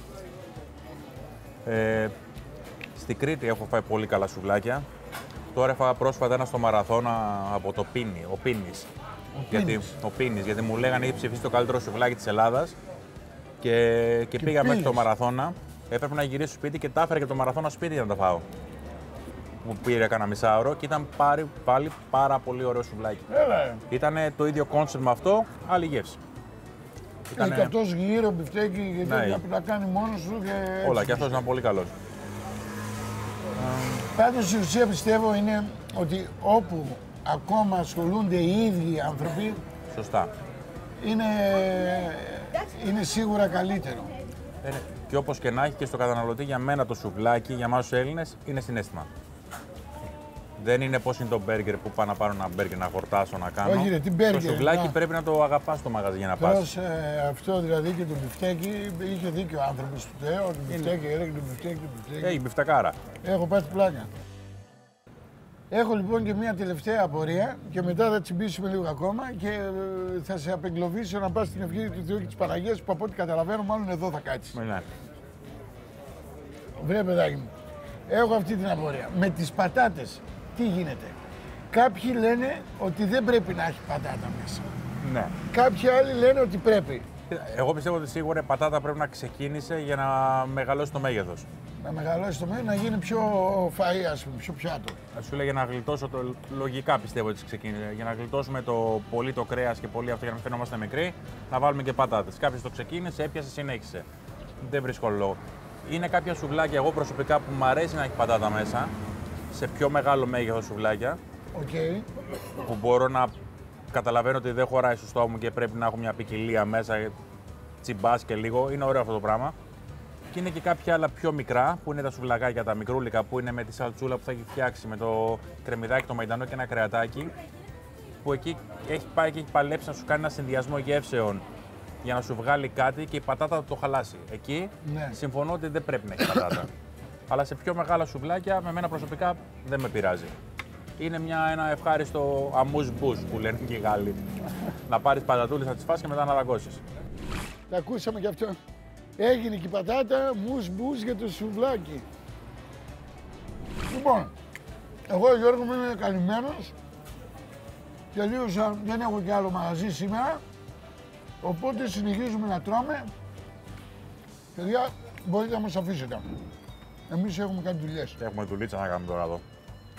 Ε, στη Κρήτη έχω φάει πολύ καλά σουβλάκια. Τώρα έφαγα πρόσφατα ένα στο μαραθώνα από το Πίνι, ο Πίνης. Γιατί,
Πίνης.
ο Πίνης, γιατί μου λέγανε έχει ψηφίσει το καλύτερο σουβλάκι της Ελλάδας και, και, πήγα μέχρι το
πήγες.
μαραθώνα. Έπρεπε να γυρίσω σπίτι και τα έφερα και το μαραθώνα σπίτι για να τα φάω. Μου πήρε κανένα μισάωρο και ήταν πάρει, πάλι πάρα πολύ ωραίο σουβλάκι.
Έλα, ε.
Ήταν το ίδιο κόνσεπτ με αυτό, άλλη γεύση.
Έχει και αυτός γύρω μπιφτέκι, γιατί
Ναι.
να τα κάνει μόνος σου και
όλα,
έτσι.
και αυτός ήταν πολύ καλός.
Πάντως η ουσία πιστεύω είναι ότι όπου ακόμα ασχολούνται οι ίδιοι άνθρωποι,
Σωστά.
είναι, είναι σίγουρα καλύτερο.
Ε, και όπως και να έχει και στο καταναλωτή, για μένα το σουβλάκι, για εμάς τους Έλληνες, είναι συναίσθημα. Δεν είναι πώς είναι το μπέργκερ που πάω να πάρω ένα μπέργκερ να χορτάσω, να κάνω.
Όχι, ρε, τι μπέργκερ,
το σουβλάκι
να.
πρέπει να το αγαπάς στο μαγαζί για να πας.
Προς, ε, αυτό δηλαδή και το μπιφτέκι, είχε δίκιο ο άνθρωπος του Θεό, το μπιφτέκι, έλεγε το μπιφτέκι, το μπιφτέκι.
Έχει μπιφτακάρα.
Έχω πάθει πλάκα. Έχω λοιπόν και μια τελευταία απορία και μετά θα τσιμπήσουμε λίγο ακόμα και ε, θα σε απεγκλωβίσω να πας στην ευχή του Θεού και της Παναγίας που από ό,τι καταλαβαίνω μάλλον εδώ θα κάτσεις.
Ναι.
Βρε παιδάκι μου, έχω αυτή την απορία. Με τις πατάτες τι γίνεται? Κάποιοι λένε ότι δεν πρέπει να έχει πατάτα μέσα.
Ναι.
Κάποιοι άλλοι λένε ότι πρέπει.
Εγώ πιστεύω ότι σίγουρα η πατάτα πρέπει να ξεκίνησε για να μεγαλώσει το μέγεθος.
Να μεγαλώσει το μέλλον, να γίνει πιο φαΐ, ας πούμε, πιο πιάτο.
Σου λέει για να γλιτώσω το. Λογικά πιστεύω ότι ξεκίνησε. Για να γλιτώσουμε το πολύ το κρέας και πολύ αυτό για να μην φαινόμαστε μικροί, να βάλουμε και πατάτες. Κάποιος το ξεκίνησε, έπιασε, συνέχισε. Δεν βρίσκω λόγο. Είναι κάποια σουβλάκια, εγώ προσωπικά που μου αρέσει να έχει πατάτα μέσα, σε πιο μεγάλο μέγεθος σουβλάκια.
Okay.
Που μπορώ να καταλαβαίνω ότι δεν χωράει στο στόμα μου και πρέπει να έχω μια ποικιλία μέσα, τσιμπάς και λίγο. Είναι ωραίο αυτό το πράγμα. Και είναι και κάποια άλλα πιο μικρά, που είναι τα σουβλακάκια, τα μικρούλικα, που είναι με τη σαλτσούλα που θα έχει φτιάξει, με το κρεμμυδάκι, το μαϊντανό και ένα κρεατάκι. Που εκεί έχει πάει και έχει παλέψει να σου κάνει ένα συνδυασμό γεύσεων για να σου βγάλει κάτι και η πατάτα θα το χαλάσει. Εκεί
ναι. Συμφωνώ
ότι δεν πρέπει να έχει πατάτα. Αλλά σε πιο μεγάλα σουβλάκια, με μένα προσωπικά δεν με πειράζει. Είναι μια, ένα ευχάριστο αμούς μπούς που λένε και οι Γάλλοι. Να πάρεις πατατούλες, να τις φας και μετά να δαγκώσεις.
Τα ακούσαμε κι αυτό. Έγινε και η πατάτα, μους μπούς για το σουβλάκι. Λοιπόν, εγώ Γιώργο μου είμαι καλυμμένος. Τελείωσα, δεν έχω κι άλλο μαγαζί σήμερα. Οπότε συνεχίζουμε να τρώμε. Παιδιά, μπορείτε να μας αφήσετε. Εμείς έχουμε κάνει δουλειές.
Έχουμε δουλίτσα να κάνουμε τώρα εδώ.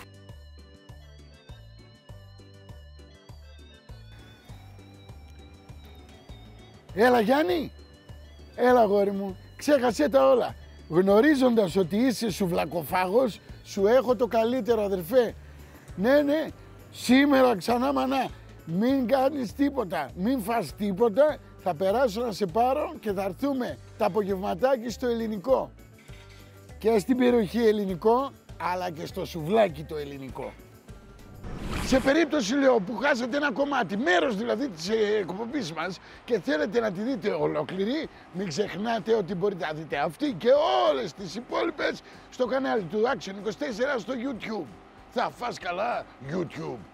Έλα Γιάννη, έλα αγόρι μου, ξέχασέ τα όλα. Γνωρίζοντας ότι είσαι σουβλακοφάγος, σου έχω το καλύτερο αδερφέ. Ναι, ναι, σήμερα ξανά μανά, μην κάνεις τίποτα, μην φας τίποτα, θα περάσω να σε πάρω και θα έρθουμε τα απογευματάκι στο ελληνικό. Και στην περιοχή ελληνικό, αλλά και στο σουβλάκι το ελληνικό. Σε περίπτωση, λέω, που χάσατε ένα κομμάτι, μέρος δηλαδή της εκπομπής μας και θέλετε να τη δείτε ολόκληρη, μην ξεχνάτε ότι μπορείτε να δείτε αυτή και όλες τις υπόλοιπες στο κανάλι του Action είκοσι τέσσερα στο YouTube. Θα φας καλά YouTube.